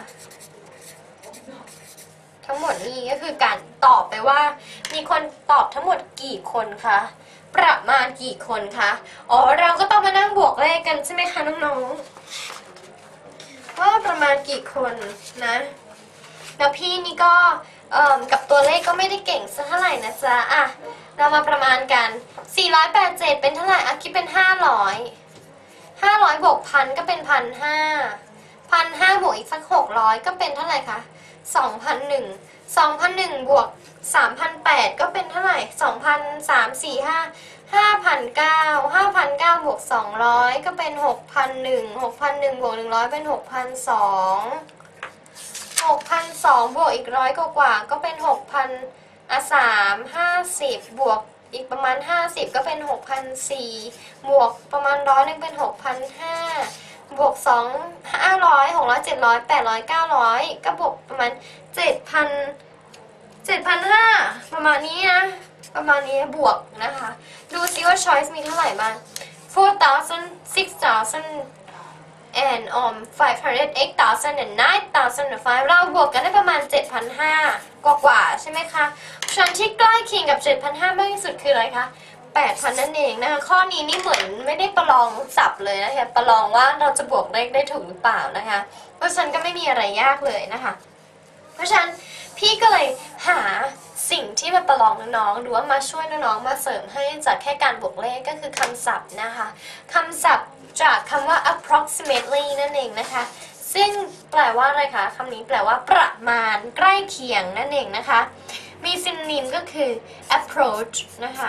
ทั้งหมดนี้ก็คือการตอบไปว่ามีคนตอบทั้งหมดกี่คนคะประมาณกี่คนคะอ๋อเราก็ต้องมานั่งบวกเลขกันใช่ไหมคะน้องๆว่าประมาณกี่คนนะแล้วพี่นี่ก็กับตัวเลขก็ไม่ได้เก่งสักเท่าไหร่นะจ๊ะอ่ะเรามาประมาณกันสี่ร้อยแปดสิบเจ็ดเป็นเท่าไหร่อ่ะคิดเป็นห้าร้อยห้าร้อยบวกพันก็เป็นพันห้าพันห้าบวกอีกสักหกร้อยก็เป็นเท่าไหร่คะสองพันหนึ่งสองพันหนึ่งบวกสามพันแปดก็เป็นเท่าไหร่สองพันสามสี่ห้าห้าพันเก้าห้าพันเก้าบวกสองร้อยก็เป็นหกพันหนึ่งหกพันหนึ่งบวกหนึ่งร้อยเป็นหกพันสองหกพันสองบวกอีกร้อยกว่าก็เป็นหกพันอ่ะสามห้าสิบบวกอีกประมาณห้าสิบก็เป็นหกพันสี่บวกประมาณร้อยนึงเป็นหกพันห้าบวกสองห้าร้อยหกร้อยเจ็ดร้อยแปดร้อยเก้าร้อยก็บวกประมาณเจ็ดพันเจ็ดพันห้าประมาณนี้นะประมาณนี้บวกนะคะดูซิว่า choice มีเท่าไหร่บ้าง four thousand six thousand and um five hundred eight thousand and nine thousand five เราบวกกันได้ประมาณ เจ็ดพันห้าร้อย กว่ากว่าใช่ไหมคะชั้นที่ใกล้เคียงกับ เจ็ดพันห้าร้อย มากที่สุดคืออะไรคะแปดพัน นั่นเองนะคะข้อนี้นี่เหมือนไม่ได้ประลองสับเลยนะคะประลองว่าเราจะบวกเลขได้ถูกหรือเปล่านะคะเพราะฉะนั้นก็ไม่มีอะไรยากเลยนะคะเพราะฉะนั้นพี่ก็เลยหาสิ่งที่มาประลองน้องๆหรือว่ามาช่วยน้องๆมาเสริมให้จากแค่การบวกเลขก็คือคำศัพท์นะคะคำศัพท์จากคำว่า approximately นั่นเองนะคะซึ่งแปลว่าอะไรคะคำนี้แปลว่าประมาณใกล้เคียงนั่นเองนะคะมี synonym ก็คือ approach นะคะ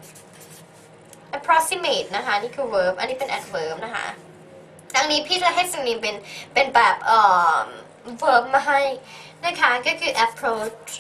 approximate นะคะนี่คือ verb อันนี้เป็น adverb นะคะดังนี้พี่จะให้ synonym เป็นเป็นแบบเอ่อ verb มาให้นะคะก็คือ approach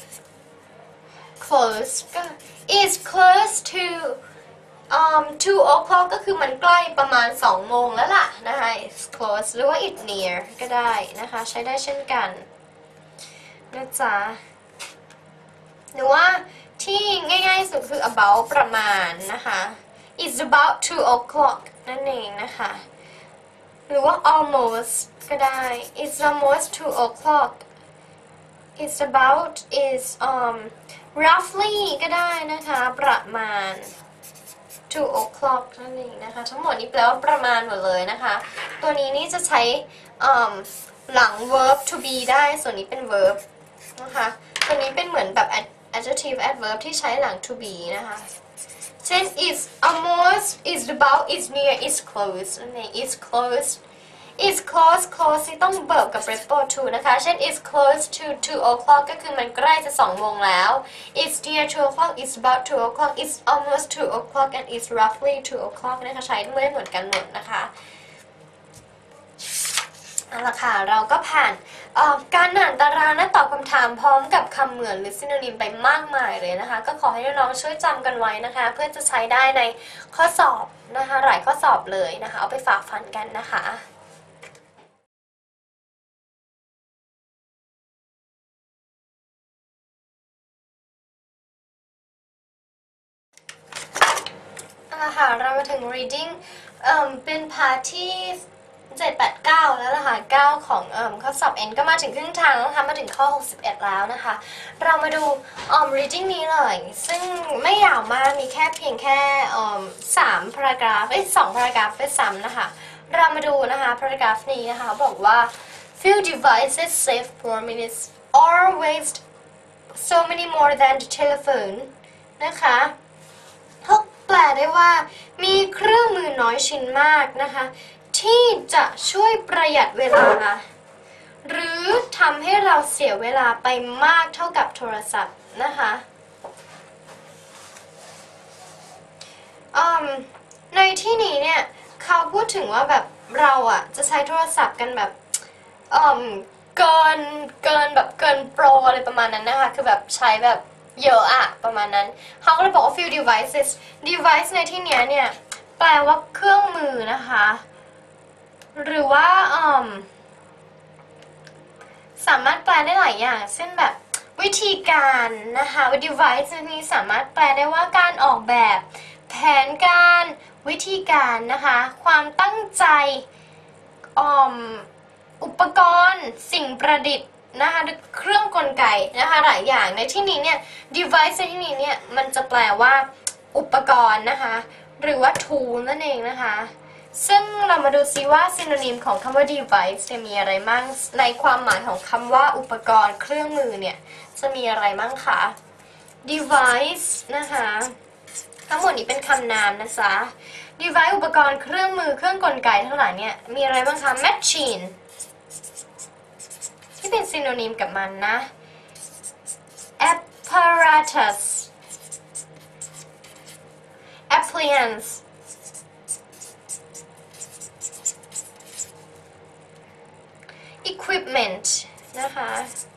close ก็ is close to um two o'clock ก็คือมันใกล้ประมาณสองโมงแล้วล่ะนะคะ it's close หรือว่า it's near ก็ได้นะคะใช้ได้เช่นกันนะจ๊ะหรือว่าที่ง่ายๆสุดคือ about ประมาณนะคะ it's about two o'clock นั่นเองนะคะหรือว่า almost ก็ได้ it's almost two o'clock it's about is um roughly ก็ได้นะคะประมาณtwo o'clock นั่นเองนะคะทั้งหมดนี้แปลว่าประมาณหมดเลยนะคะตัวนี้นี่จะใช้หลัง verb to be ได้ส่วนนี้เป็น verb นะคะตัวนี้เป็นเหมือนแบบ adjective adverb ที่ใช้หลัง to be นะคะเช่น is almost is about is near is close นั่นเอง is close is close close ที่ต้องเบิกกับ preposition to นะคะเช่น is close to two o'clock ก็คือมันใกล้จะสองโมงแล้ว is near two o'clock is about two o'clock is almost two o'clock and is roughly two o'clock นะคะใช้ไม่เหมือนกันหมดนะคะเอาละค่ะเราก็ผ่านการอ่านตารางและตอบคำถามพร้อมกับคำเหมือนหรือ synonym ไปมากมายเลยนะคะก็ขอให้น้องๆช่วยจำกันไว้นะคะเพื่อจะใช้ได้ในข้อสอบนะคะหลายข้อสอบเลยนะคะเอาไปฝากฝันกันนะคะค่ะเรามาถึง reading เอ่อเป็นพาร์ทที่เจ็ด แปด เก้าแล้วล่ะค่ะเก้าของเอ่อข้อสอบ N ก็มาถึงครึ่งทางแล้วนะคะมาถึงข้อหกสิบเอ็ดแล้วนะคะเรามาดูเอ่อ reading นี้เลยซึ่งไม่ยาวมากมีแค่เพียงแค่เอ่อสาม paragraph เอ้ยสอง paragraph ไปซ้ำนะคะเรามาดูนะคะ paragraph นี้นะคะบอกว่า few devices save four minutes or waste so many more than the telephone นะคะแปลได้ว่ามีเครื่องมือน้อยชิ้นมากนะคะที่จะช่วยประหยัดเวลาหรือทำให้เราเสียเวลาไปมากเท่ากับโทรศัพท์นะคะในที่นี้เนี่ยเขาพูดถึงว่าแบบเราอะจะใช้โทรศัพท์กันแบบเกินเกินแบบเกินโปรอะไรประมาณนั้นนะคะคือแบบใช้แบบเยอะอะประมาณนั้นเขาก็เลยบอกว่า few devices device ในที่นี้เนี่ยแปลว่าเครื่องมือนะคะหรือว่าสามารถแปลได้หลายอย่างเช่นแบบวิธีการนะคะ device นี้สามารถแปลได้ว่าการออกแบบแผนการวิธีการนะคะความตั้งใจอมอุปกรณ์สิ่งประดิษฐ์นะคะเครื่องกลไกนะคะหลายอย่างในที่นี้เนี่ย device ในที่นี้เนี่ยมันจะแปลว่าอุปกรณ์นะคะหรือว่า tool นั่นเองนะคะซึ่งเรามาดูซิว่า synonym ของคำว่า device จะมีอะไรมั่งในความหมายของคำว่าอุปกรณ์เครื่องมือเนี่ยจะมีอะไรมั่งคะ device นะคะทั้งหมดนี้เป็นคำนามนะจ๊ะ device อุปกรณ์เครื่องมือเครื่องกลไกทั้งหลายเนี่ยมีอะไรบ้างคะ machine ที่เป็น synonym กับมันนะ apparatus appliance equipment นะคะ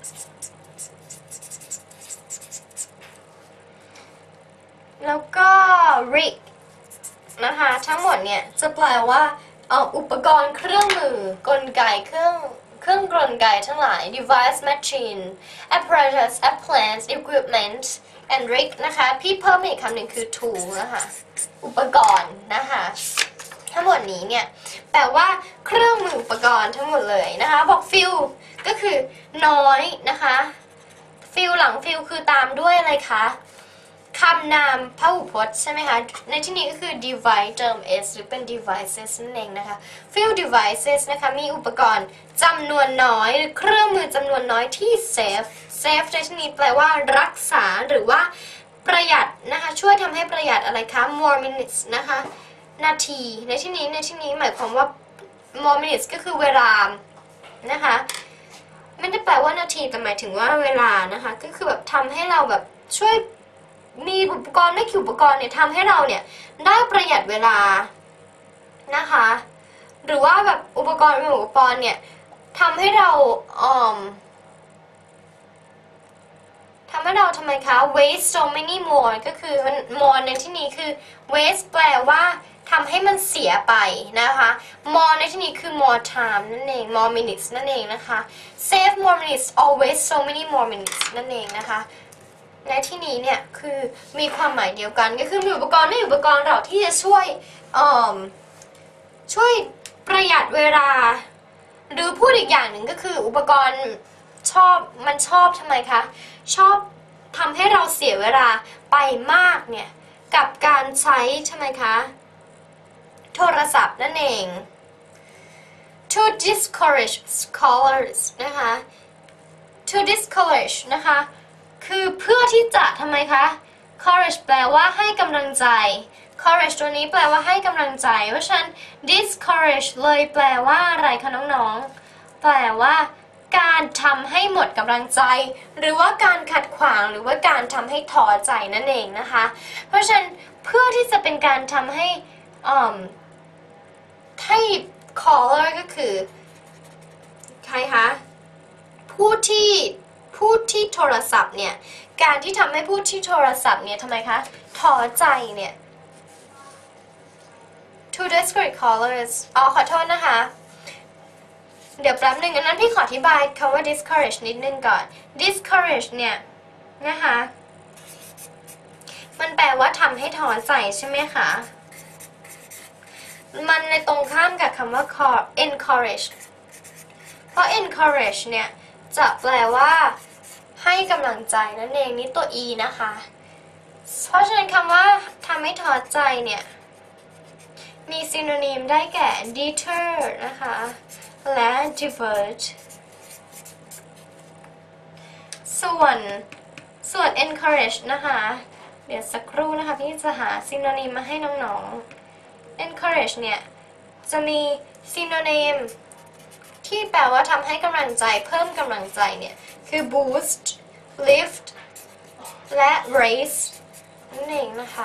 แล้วก็ rig นะคะทั้งหมดเนี่ยจะแปลว่าอุปกรณ์เครื่องมือกลไกเครื่องเครื่องกลไกทั้งหลาย device machine apparatus appliance equipment and rig นะคะพี่เพิ่มอีกคำหนึ่งคือ tool นะคะอุปกรณ์นะคะทั้งหมดนี้เนี่ยแปลว่าเครื่องมืออุปกรณ์ทั้งหมดเลยนะคะบอกฟิลก็คือน้อยนะคะฟิลหลังฟิลคือตามด้วยอะไรคะคำนามพหูพจน์ใช่ไหมคะในที่นี้ก็คือ device เติม s หรือเป็น devices นั่นเองนะคะ field devices นะคะมีอุปกรณ์จำนวนน้อยหรือเครื่องมือจำนวนน้อยที่ safe safe ในที่นี้แปลว่ารักษาหรือว่าประหยัดนะคะช่วยทำให้ประหยัดอะไรคะ more minutes นะคะนาทีในที่นี้ในที่นี้หมายความว่า more minutes ก็คือเวลานะคะไม่ได้แปลว่านาทีแต่หมายถึงว่าเวลานะคะก็คือแบบทำให้เราแบบช่วยมีอุปกรณ์ไม่กี่อุปกรณ์เนี่ยทำให้เราเนี่ยได้ประหยัดเวลานะคะหรือว่าแบบอุปกรณ์อุปกรณ์เนี่ยทำให้เราอ่อมทำให้เราทำไมคะ waste so many more ก็คือมัน more ในที่นี้คือ waste แปลว่าทำให้มันเสียไปนะคะ more ในที่นี้คือ more time นั่นเอง more minutes นั่นเองนะคะ save more minutes always so many more minutes นั่นเองนะคะในที่นี้เนี่ยคือมีความหมายเดียวกันก็คือมีอุปกรณ์ไม่อุปกรณ์เราที่จะช่วยช่วยประหยัดเวลาหรือพูดอีกอย่างหนึ่งก็คืออุปกรณ์ชอบมันชอบทำไมคะชอบทำให้เราเสียเวลาไปมากเนี่ยกับการใช้ทำไมคะโทรศัพท์นั่นเอง to discourage scholars นะคะ to discourage นะคะคือเพื่อที่จะทำไมคะ courage แปลว่าให้กำลังใจ courage ตัวนี้แปลว่าให้กำลังใจเพราะฉะนั้น discourage เลยแปลว่าอะไรคะน้องๆแปลว่าการทำให้หมดกำลังใจหรือว่าการขัดขวางหรือว่าการทำให้ท้อใจนั่นเองนะคะเพราะฉะนั้นเพื่อที่จะเป็นการทำให้อ่อให้ caller ก็คือใครคะผู้ที่ผู้ที่โทรศัพท์เนี่ยการที่ทำให้ผู้ที่โทรศัพท์เนี่ยทำไมคะท้อใจเนี่ย to discourage callers อ๋อขอโทษนะคะเดี๋ยวแป๊บนึงงั้นนั้นพี่ขออธิบายคำว่า discourage นิดนึงก่อน discourage เนี่ยนะคะมันแปลว่าทำให้ท้อใจใช่ไหมคะมันในตรงข้ามกับคำว่า encourage เพราะ encourage เนี่ยจะแปลว่าให้กำลังใจนั่นเองนี่ตัว e นะคะเพราะฉะนั้นคำว่าทำให้ท้อใจเนี่ยมี synonym ได้แก่ deter นะคะและ divert ส่วนส่วน encourage นะคะเดี๋ยวสักครู่นะคะพี่จะหา synonym มาให้น้องๆ encourage เนี่ยจะมี synonym ที่แปลว่าทำให้กำลังใจเพิ่มกำลังใจเนี่ยคือ boost lift และ raise นั่นเองนะคะ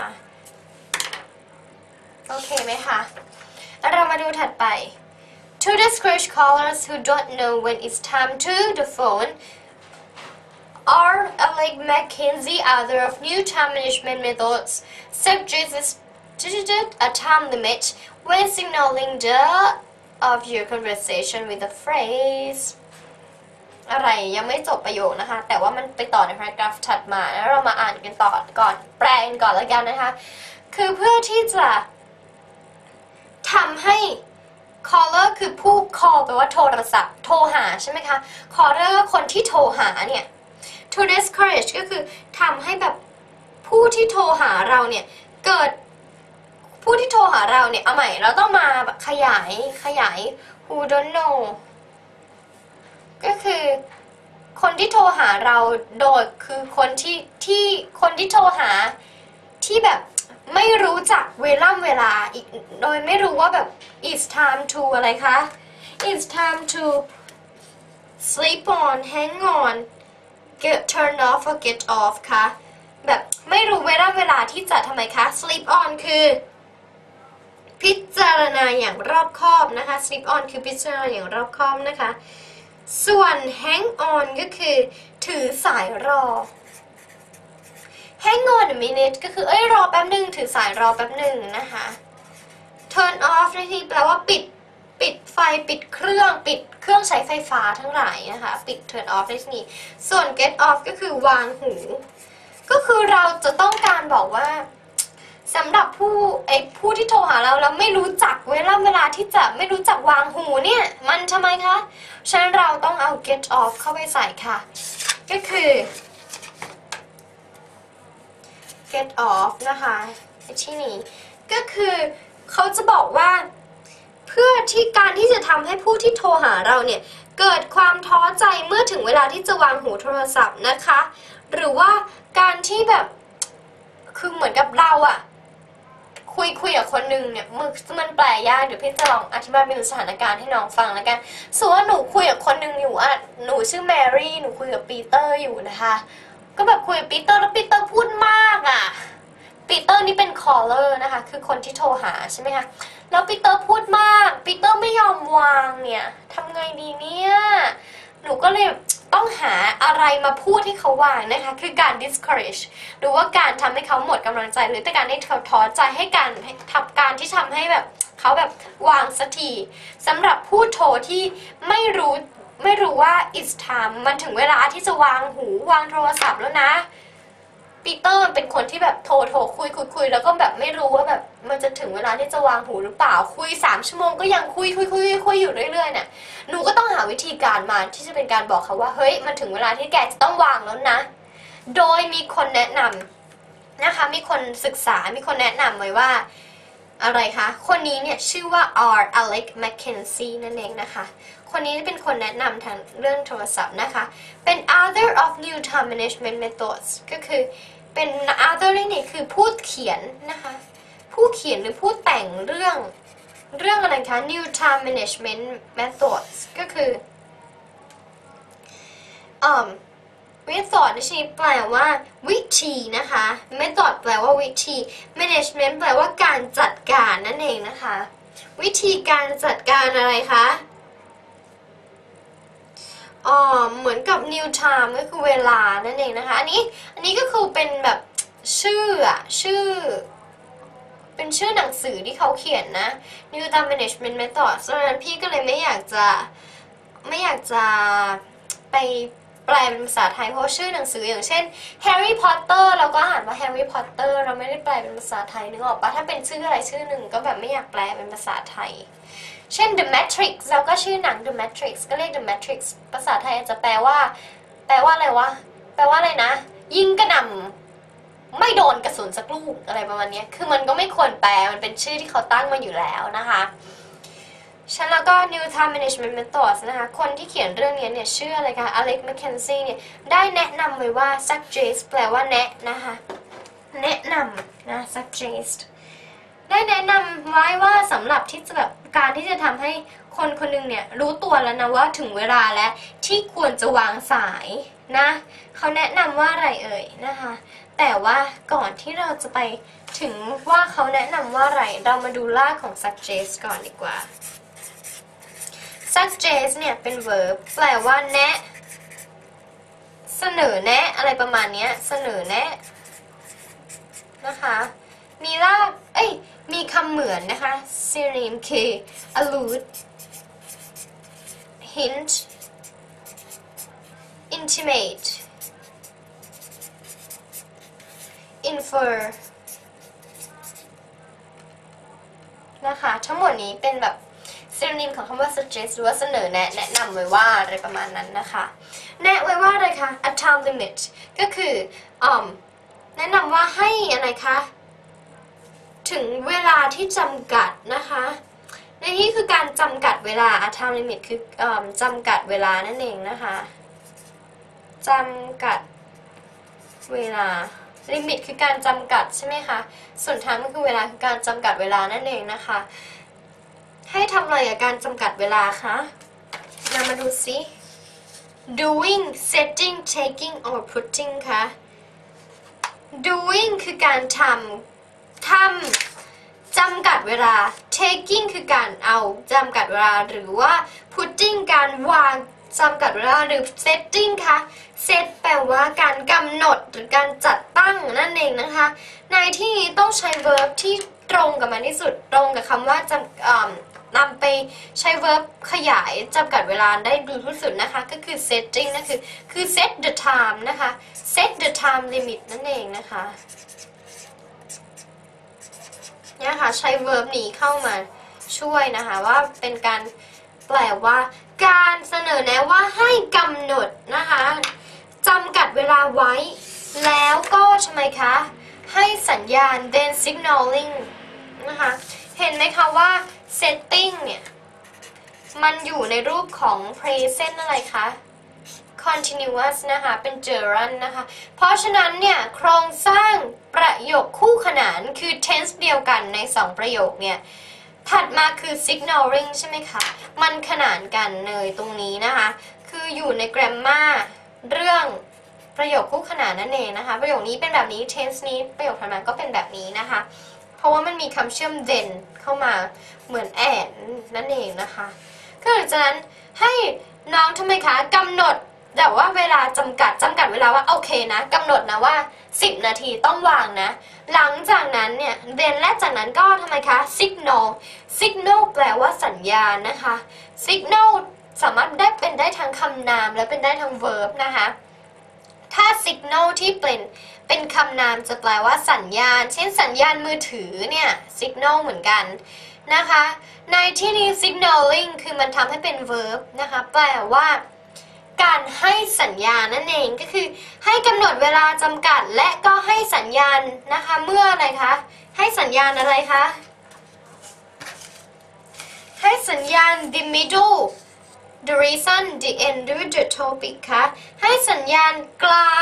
โอเคไหมคะเรามาดูถัดไป to discourage callers who don't know when it's time to the phone are like McKinsey other of new time management methods suggests a time limit when signaling the of your conversation with a phrase อะไรยังไม่จบประโยคนะคะแต่ว่ามันไปต่อใน paragraph ถัดมาแล้วเรามาอ่านกันต่อก่อนแปลกันก่อนแล้วกันนะคะคือเพื่อที่จะทำให้ caller คือผู้ call แปลว่าโทรศัพท์โทรหาใช่ไหมคะ caller คนที่โทรหาเนี่ย to discourage ก็คือทำให้แบบผู้ที่โทรหาเราเนี่ยเกิดผู้ที่โทรหาเราเนี่ยเอาใหม่เราต้องมาแบบขยายขยาย who don't know ก็คือคนที่โทรหาเราโดยคือคนที่ที่คนที่โทรหาที่แบบไม่รู้จักเวลาเวลาอีกโดยไม่รู้ว่าแบบ it's time to อะไรคะ it's time to sleep on hang on get turned off or get off ค่ะแบบไม่รู้เวลาเวลาที่จะทำไมคะ sleep on คือพิจารณาอย่างรอบคอบนะคะ sleep on คือพิจารณาอย่างรอบคอบนะคะส่วน hang on ก็คือถือสายรอ hang on a minute ก็คือเอ้ยรอแป๊บนึงถือสายรอแป๊บนึงนะคะ turn off ในที่แปลว่าปิดปิดไฟปิดเครื่องปิดเครื่องใช้ไฟฟ้าทั้งหลายนะคะปิด turn off ในที่นี้ส่วน get off ก็คือวางหูก็คือเราจะต้องการบอกว่าสำหรับผู้ไอ้ผู้ที่โทรหาเราแล้วไม่รู้จักเวลาเวลาที่จะไม่รู้จักวางหูเนี่ยมันทำไมคะฉะนั้นเราต้องเอา get off เข้าไปใส่ค่ะก็คือ get off นะคะที่นี้ก็คือเขาจะบอกว่าเพื่อที่การที่จะทำให้ผู้ที่โทรหาเราเนี่ยเกิดความท้อใจเมื่อถึงเวลาที่จะวางหูโทรศัพท์นะคะหรือว่าการที่แบบคือเหมือนกับเราอะคุยคุยกับคนนึงเนี่ยมันมันแปลยากเดี๋ยวพี่จะลองอธิบายเป็นสถานการณ์ให้น้องฟังแล้วกันสมมติว่าหนูคุยกับคนนึงอยู่อะหนูชื่อแมรี่หนูคุยกับปีเตอร์อยู่นะคะก็แบบคุยกับปีเตอร์แล้วปีเตอร์พูดมากอะปีเตอร์นี่เป็น caller นะคะคือคนที่โทรหาใช่ไหมคะแล้วปีเตอร์พูดมากปีเตอร์ไม่ยอมวางเนี่ยทำไงดีเนี่ยหนูก็เลยต้องหาอะไรมาพูดให้เขาวางนะคะคือการ discourage หรือว่าการทำให้เขาหมดกำลังใจหรือแต่การให้เขาท้อใจให้การทำการที่ทำให้แบบเขาแบบวางสักทีสำหรับผู้โทรที่ไม่รู้ไม่รู้ว่า it's time มันถึงเวลาที่จะวางหูวางโทรศัพท์แล้วนะปีเตอร์เป็นคนที่แบบโทรโทรคุยคุยคุยแล้วก็แบบไม่รู้ว่าแบบมันจะถึงเวลาที่จะวางหูหรือเปล่าคุยสามชั่วโมงก็ยังคุยคุยคุยคุยอยู่เรื่อยๆเนี่ยหนูก็ต้องหาวิธีการมาที่จะเป็นการบอกเขาว่าเฮ้ยมันถึงเวลาที่แกจะต้องวางแล้วนะโดยมีคนแนะนำนะคะมีคนศึกษามีคนแนะนำไว้ว่าอะไรคะคนนี้เนี่ยชื่อว่า R. Alec Mackenzie นั่นเองนะคะคนนี้เป็นคนแนะนำทางเรื่องโทรศัพท์นะคะเป็น author of new time management methods ก็คือเป็น author นี่คือผู้เขียนนะคะผู้เขียนหรือผู้แต่งเรื่องเรื่องอะไรคะ new time management methods ก็คืออ่า method ในที่นี้แปลว่าวิธีนะคะ method แปลว่าวิธี management แปลว่าการจัดการนั่นเองนะคะวิธีการจัดการอะไรคะอ๋อเหมือนกับ new time ก็คือเวลานั่นเองนะคะอันนี้อันนี้ก็คือเป็นแบบชื่ออะชื่อเป็นชื่อหนังสือที่เขาเขียนนะ new time management method เพราะฉะนั้นพี่ก็เลยไม่อยากจะไม่อยากจะไปแปลเป็นภาษาไทยเพราะชื่อหนังสืออย่างเช่น Harry Potter เราก็อ่านว่า Harry Potter เราไม่ได้แปลเป็นภาษาไทยนึกออกปะถ้าเป็นชื่ออะไรชื่อหนึ่งก็แบบไม่อยากแปลเป็นภาษาไทยเช่น The Matrix เราก็ชื่อหนัง The Matrix ก็เรียก The Matrix ภาษาไทยอาจจะแปลว่าแปลว่าอะไรวะแปลว่าอะไรนะยิงกระหน่ำไม่โดนกระสุนสักลูกอะไรประมาณนี้คือมันก็ไม่ควรแปลมันเป็นชื่อที่เขาตั้งมาอยู่แล้วนะคะฉันแล้วก็ New Time Management Methods นะคะคนที่เขียนเรื่องนี้เนี่ยชื่ออะไรคะ Alec Mackenzie เนี่ยได้แนะนำไว้ว่า suggest แปลว่าแนะนะคะแนะนำนะ suggest ได้แนะนำไว้ว่าสำหรับที่จะแบบการที่จะทำให้คนคนนึงเนี่ยรู้ตัวแล้วนะว่าถึงเวลาแล้วที่ควรจะวางสายนะเขาแนะนำว่าอะไรเอ่ยนะคะแต่ว่าก่อนที่เราจะไปถึงว่าเขาแนะนำว่าอะไรเรามาดูรากของ suggest ก่อนดีกว่า suggest เนี่ยเป็น verb แปลว่าแนะเสนอแนะอะไรประมาณนี้เสนอแนะนะคะมีรากเอ้ยมีคำเหมือนนะคะ synonym คือ allude hint intimate infer นะคะทั้งหมดนี้เป็นแบบsynonym ของคำว่า suggest หรือว่าเสนอแนะแนะนำไว้ว่าอะไรประมาณนั้นนะคะแนะไว้ว่าอะไรคะ a time limit ก็คืออแนะนำว่าให้อะไรคะถึงเวลาที่จำกัดนะคะในนี้คือการจำกัดเวลา a time limit คืออจำกัดเวลานั่นเองนะคะจำกัดเวลา limit คือการจำกัดใช่ไหมคะส่วน time ก็คือเวลาคือการจำกัดเวลานั่นเองนะคะให้ทำอะไรกับการจำกัดเวลาคะเรามาดูซิ doing setting taking or putting คะ doing คือการทำทำจำกัดเวลา taking คือการเอาจำกัดเวลาหรือว่า putting การวางจำกัดเวลาหรือ setting คะ set แปลว่าการกำหนดหรือการจัดตั้งนั่นเองนะคะในที่นี้ต้องใช้ verb ที่ตรงกับมันที่สุดตรงกับคำว่าจำนำไปใช้ verb ขยายจำกัดเวลาได้ดีที่สุดนะคะก็คือ setting นั่นคือคือ set the time นะคะ set the time limit นั่นเองนะคะเนี่ยค่ะใช้ verb นี้เข้ามาช่วยนะคะว่าเป็นการแปลว่าการเสนอแนะว่าให้กำหนดนะคะจำกัดเวลาไว้แล้วก็ทำไมคะให้สัญญาณ then signaling นะคะเห็นไหมคะว่า setting เนี่ยมันอยู่ในรูปของ present อะไรคะ continuous นะคะเป็น gerund นะคะเพราะฉะนั้นเนี่ยโครงสร้างประโยคคู่ขนานคือ tense เดียวกันในสองประโยคเนี่ยถัดมาคือ signaling ใช่ไหมคะมันขนานกันเลยตรงนี้นะคะคืออยู่ใน grammar เรื่องประโยคคู่ขนานนั่นเองนะคะประโยคนี้เป็นแบบนี้ tense นี้ประโยคถัดมาก็เป็นแบบนี้นะคะเพราะว่ามันมีคำเชื่อม then เข้ามาเหมือน and นั่นเองนะคะก็หลังจากนั้นให้น้องทำไมคะกำหนดแต่ว่าเวลาจำกัดจำกัดเวลาว่าโอเคนะกำหนดนะว่าสิบนาทีต้องวางนะหลังจากนั้นเนี่ย then และจากนั้นก็ทำไมคะ signal signal แปลว่าสัญญาณนะคะ signal สามารถได้เป็นได้ทั้งคำนามและเป็นได้ทั้ง verb นะคะถ้า signal ที่เป็นเป็นคำนามจะแปลว่าสัญญาณเช่นสัญญาณมือถือเนี่ย signal เหมือนกันนะคะในที่นี้ signaling คือมันทำให้เป็น verb นะคะแปลว่าการให้สัญญาณนั่นเองก็คือให้กำหนดเวลาจำกัดและก็ให้สัญญาณนะคะเมื่ออะไรคะให้สัญญาณอะไรคะให้สัญญาณ the middle the reason the end หรือ the topic คะให้สัญญาณกลาง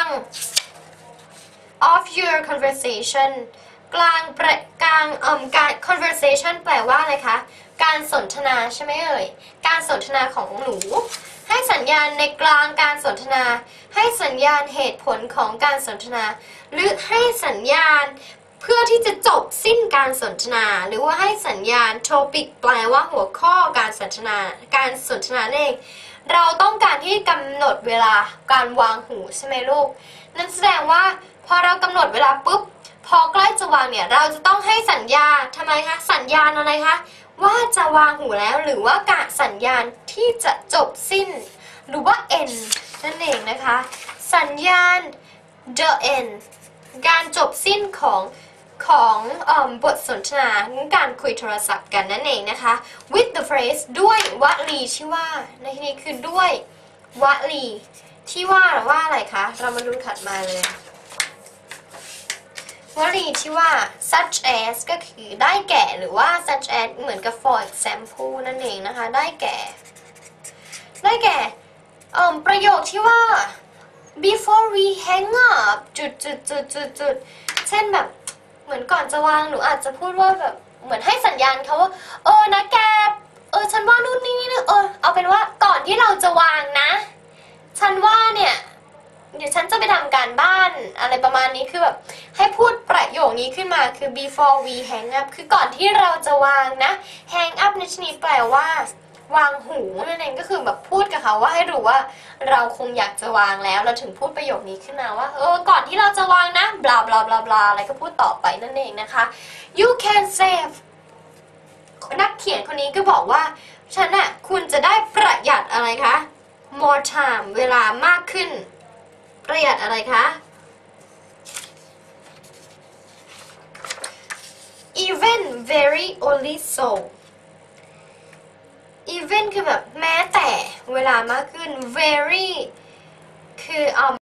of your conversation กลางประกลางเอ่อการ conversation แปลว่าอะไรคะการสนทนาใช่ไหมเอ่ยการสนทนาของหนูให้สัญญาณในกลางการสนทนาให้สัญญาณเหตุผลของการสนทนาหรือให้สัญญาณเพื่อที่จะจบสิ้นการสนทนาหรือว่าให้สัญญาณ topic แปลว่าหัวข้อการสนทนาการสนทนาเองเราต้องการที่กำหนดเวลาการวางหูใช่ไหมลูกนั่นแสดงว่าพอเรากำหนดเวลาปุ๊บพอใกล้จะวางเนี่ยเราจะต้องให้สัญญาทำไมคะสัญญาณอะไรคะว่าจะวางหูแล้วหรือว่าการสัญญาณที่จะจบสิ้นหรือว่า end นั่นเองนะคะสัญญาณ the end การจบสิ้นของของเอ่อบทสนทนาการคุยโทรศัพท์กันนั่นเองนะคะ with the phrase ด้วยวลีที่ว่าในที่นี้คือด้วยวลีที่ว่าว่าอะไรคะเรามาดูถัดมาเลยวลีที่ว่า such as ก็คือได้แก่หรือว่า such as เหมือนกับ for example นั่นเองนะคะได้แก่ได้แก่เอ่อประโยคที่ว่า before we hang up จุดจุดจุดจุดจุดเช่นแบบเหมือนก่อนจะวางหนูอาจจะพูดว่าแบบเหมือนให้สัญญาณเขาว่าเออนะแกเออฉันว่านู่นนี่นี่เออเอาเป็นว่าก่อนที่เราจะวางนะฉันว่าเนี่ยเดี๋ยวฉันจะไปทำการบ้านอะไรประมาณนี้คือแบบให้พูดประโยคนี้ขึ้นมาคือ before we hang up คือก่อนที่เราจะวางนะ hang up ในที่นี้แปลว่าวางหูนั่นเองก็คือแบบพูดกับเขาว่าให้รู้ว่าเราคงอยากจะวางแล้วเราถึงพูดประโยคนี้ขึ้นมาว่าเออก่อนที่เราจะวางนะบลาบลาบลาบลาอะไรก็พูดต่อไปนั่นเองนะคะ you can save นักเขียนคนนี้ก็บอกว่าฉันน่ะคุณจะได้ประหยัดอะไรคะ more time เวลามากขึ้นประหยัดอะไรคะ even very only so even คือแบบแม้แต่เวลามากขึ้น very คือเอา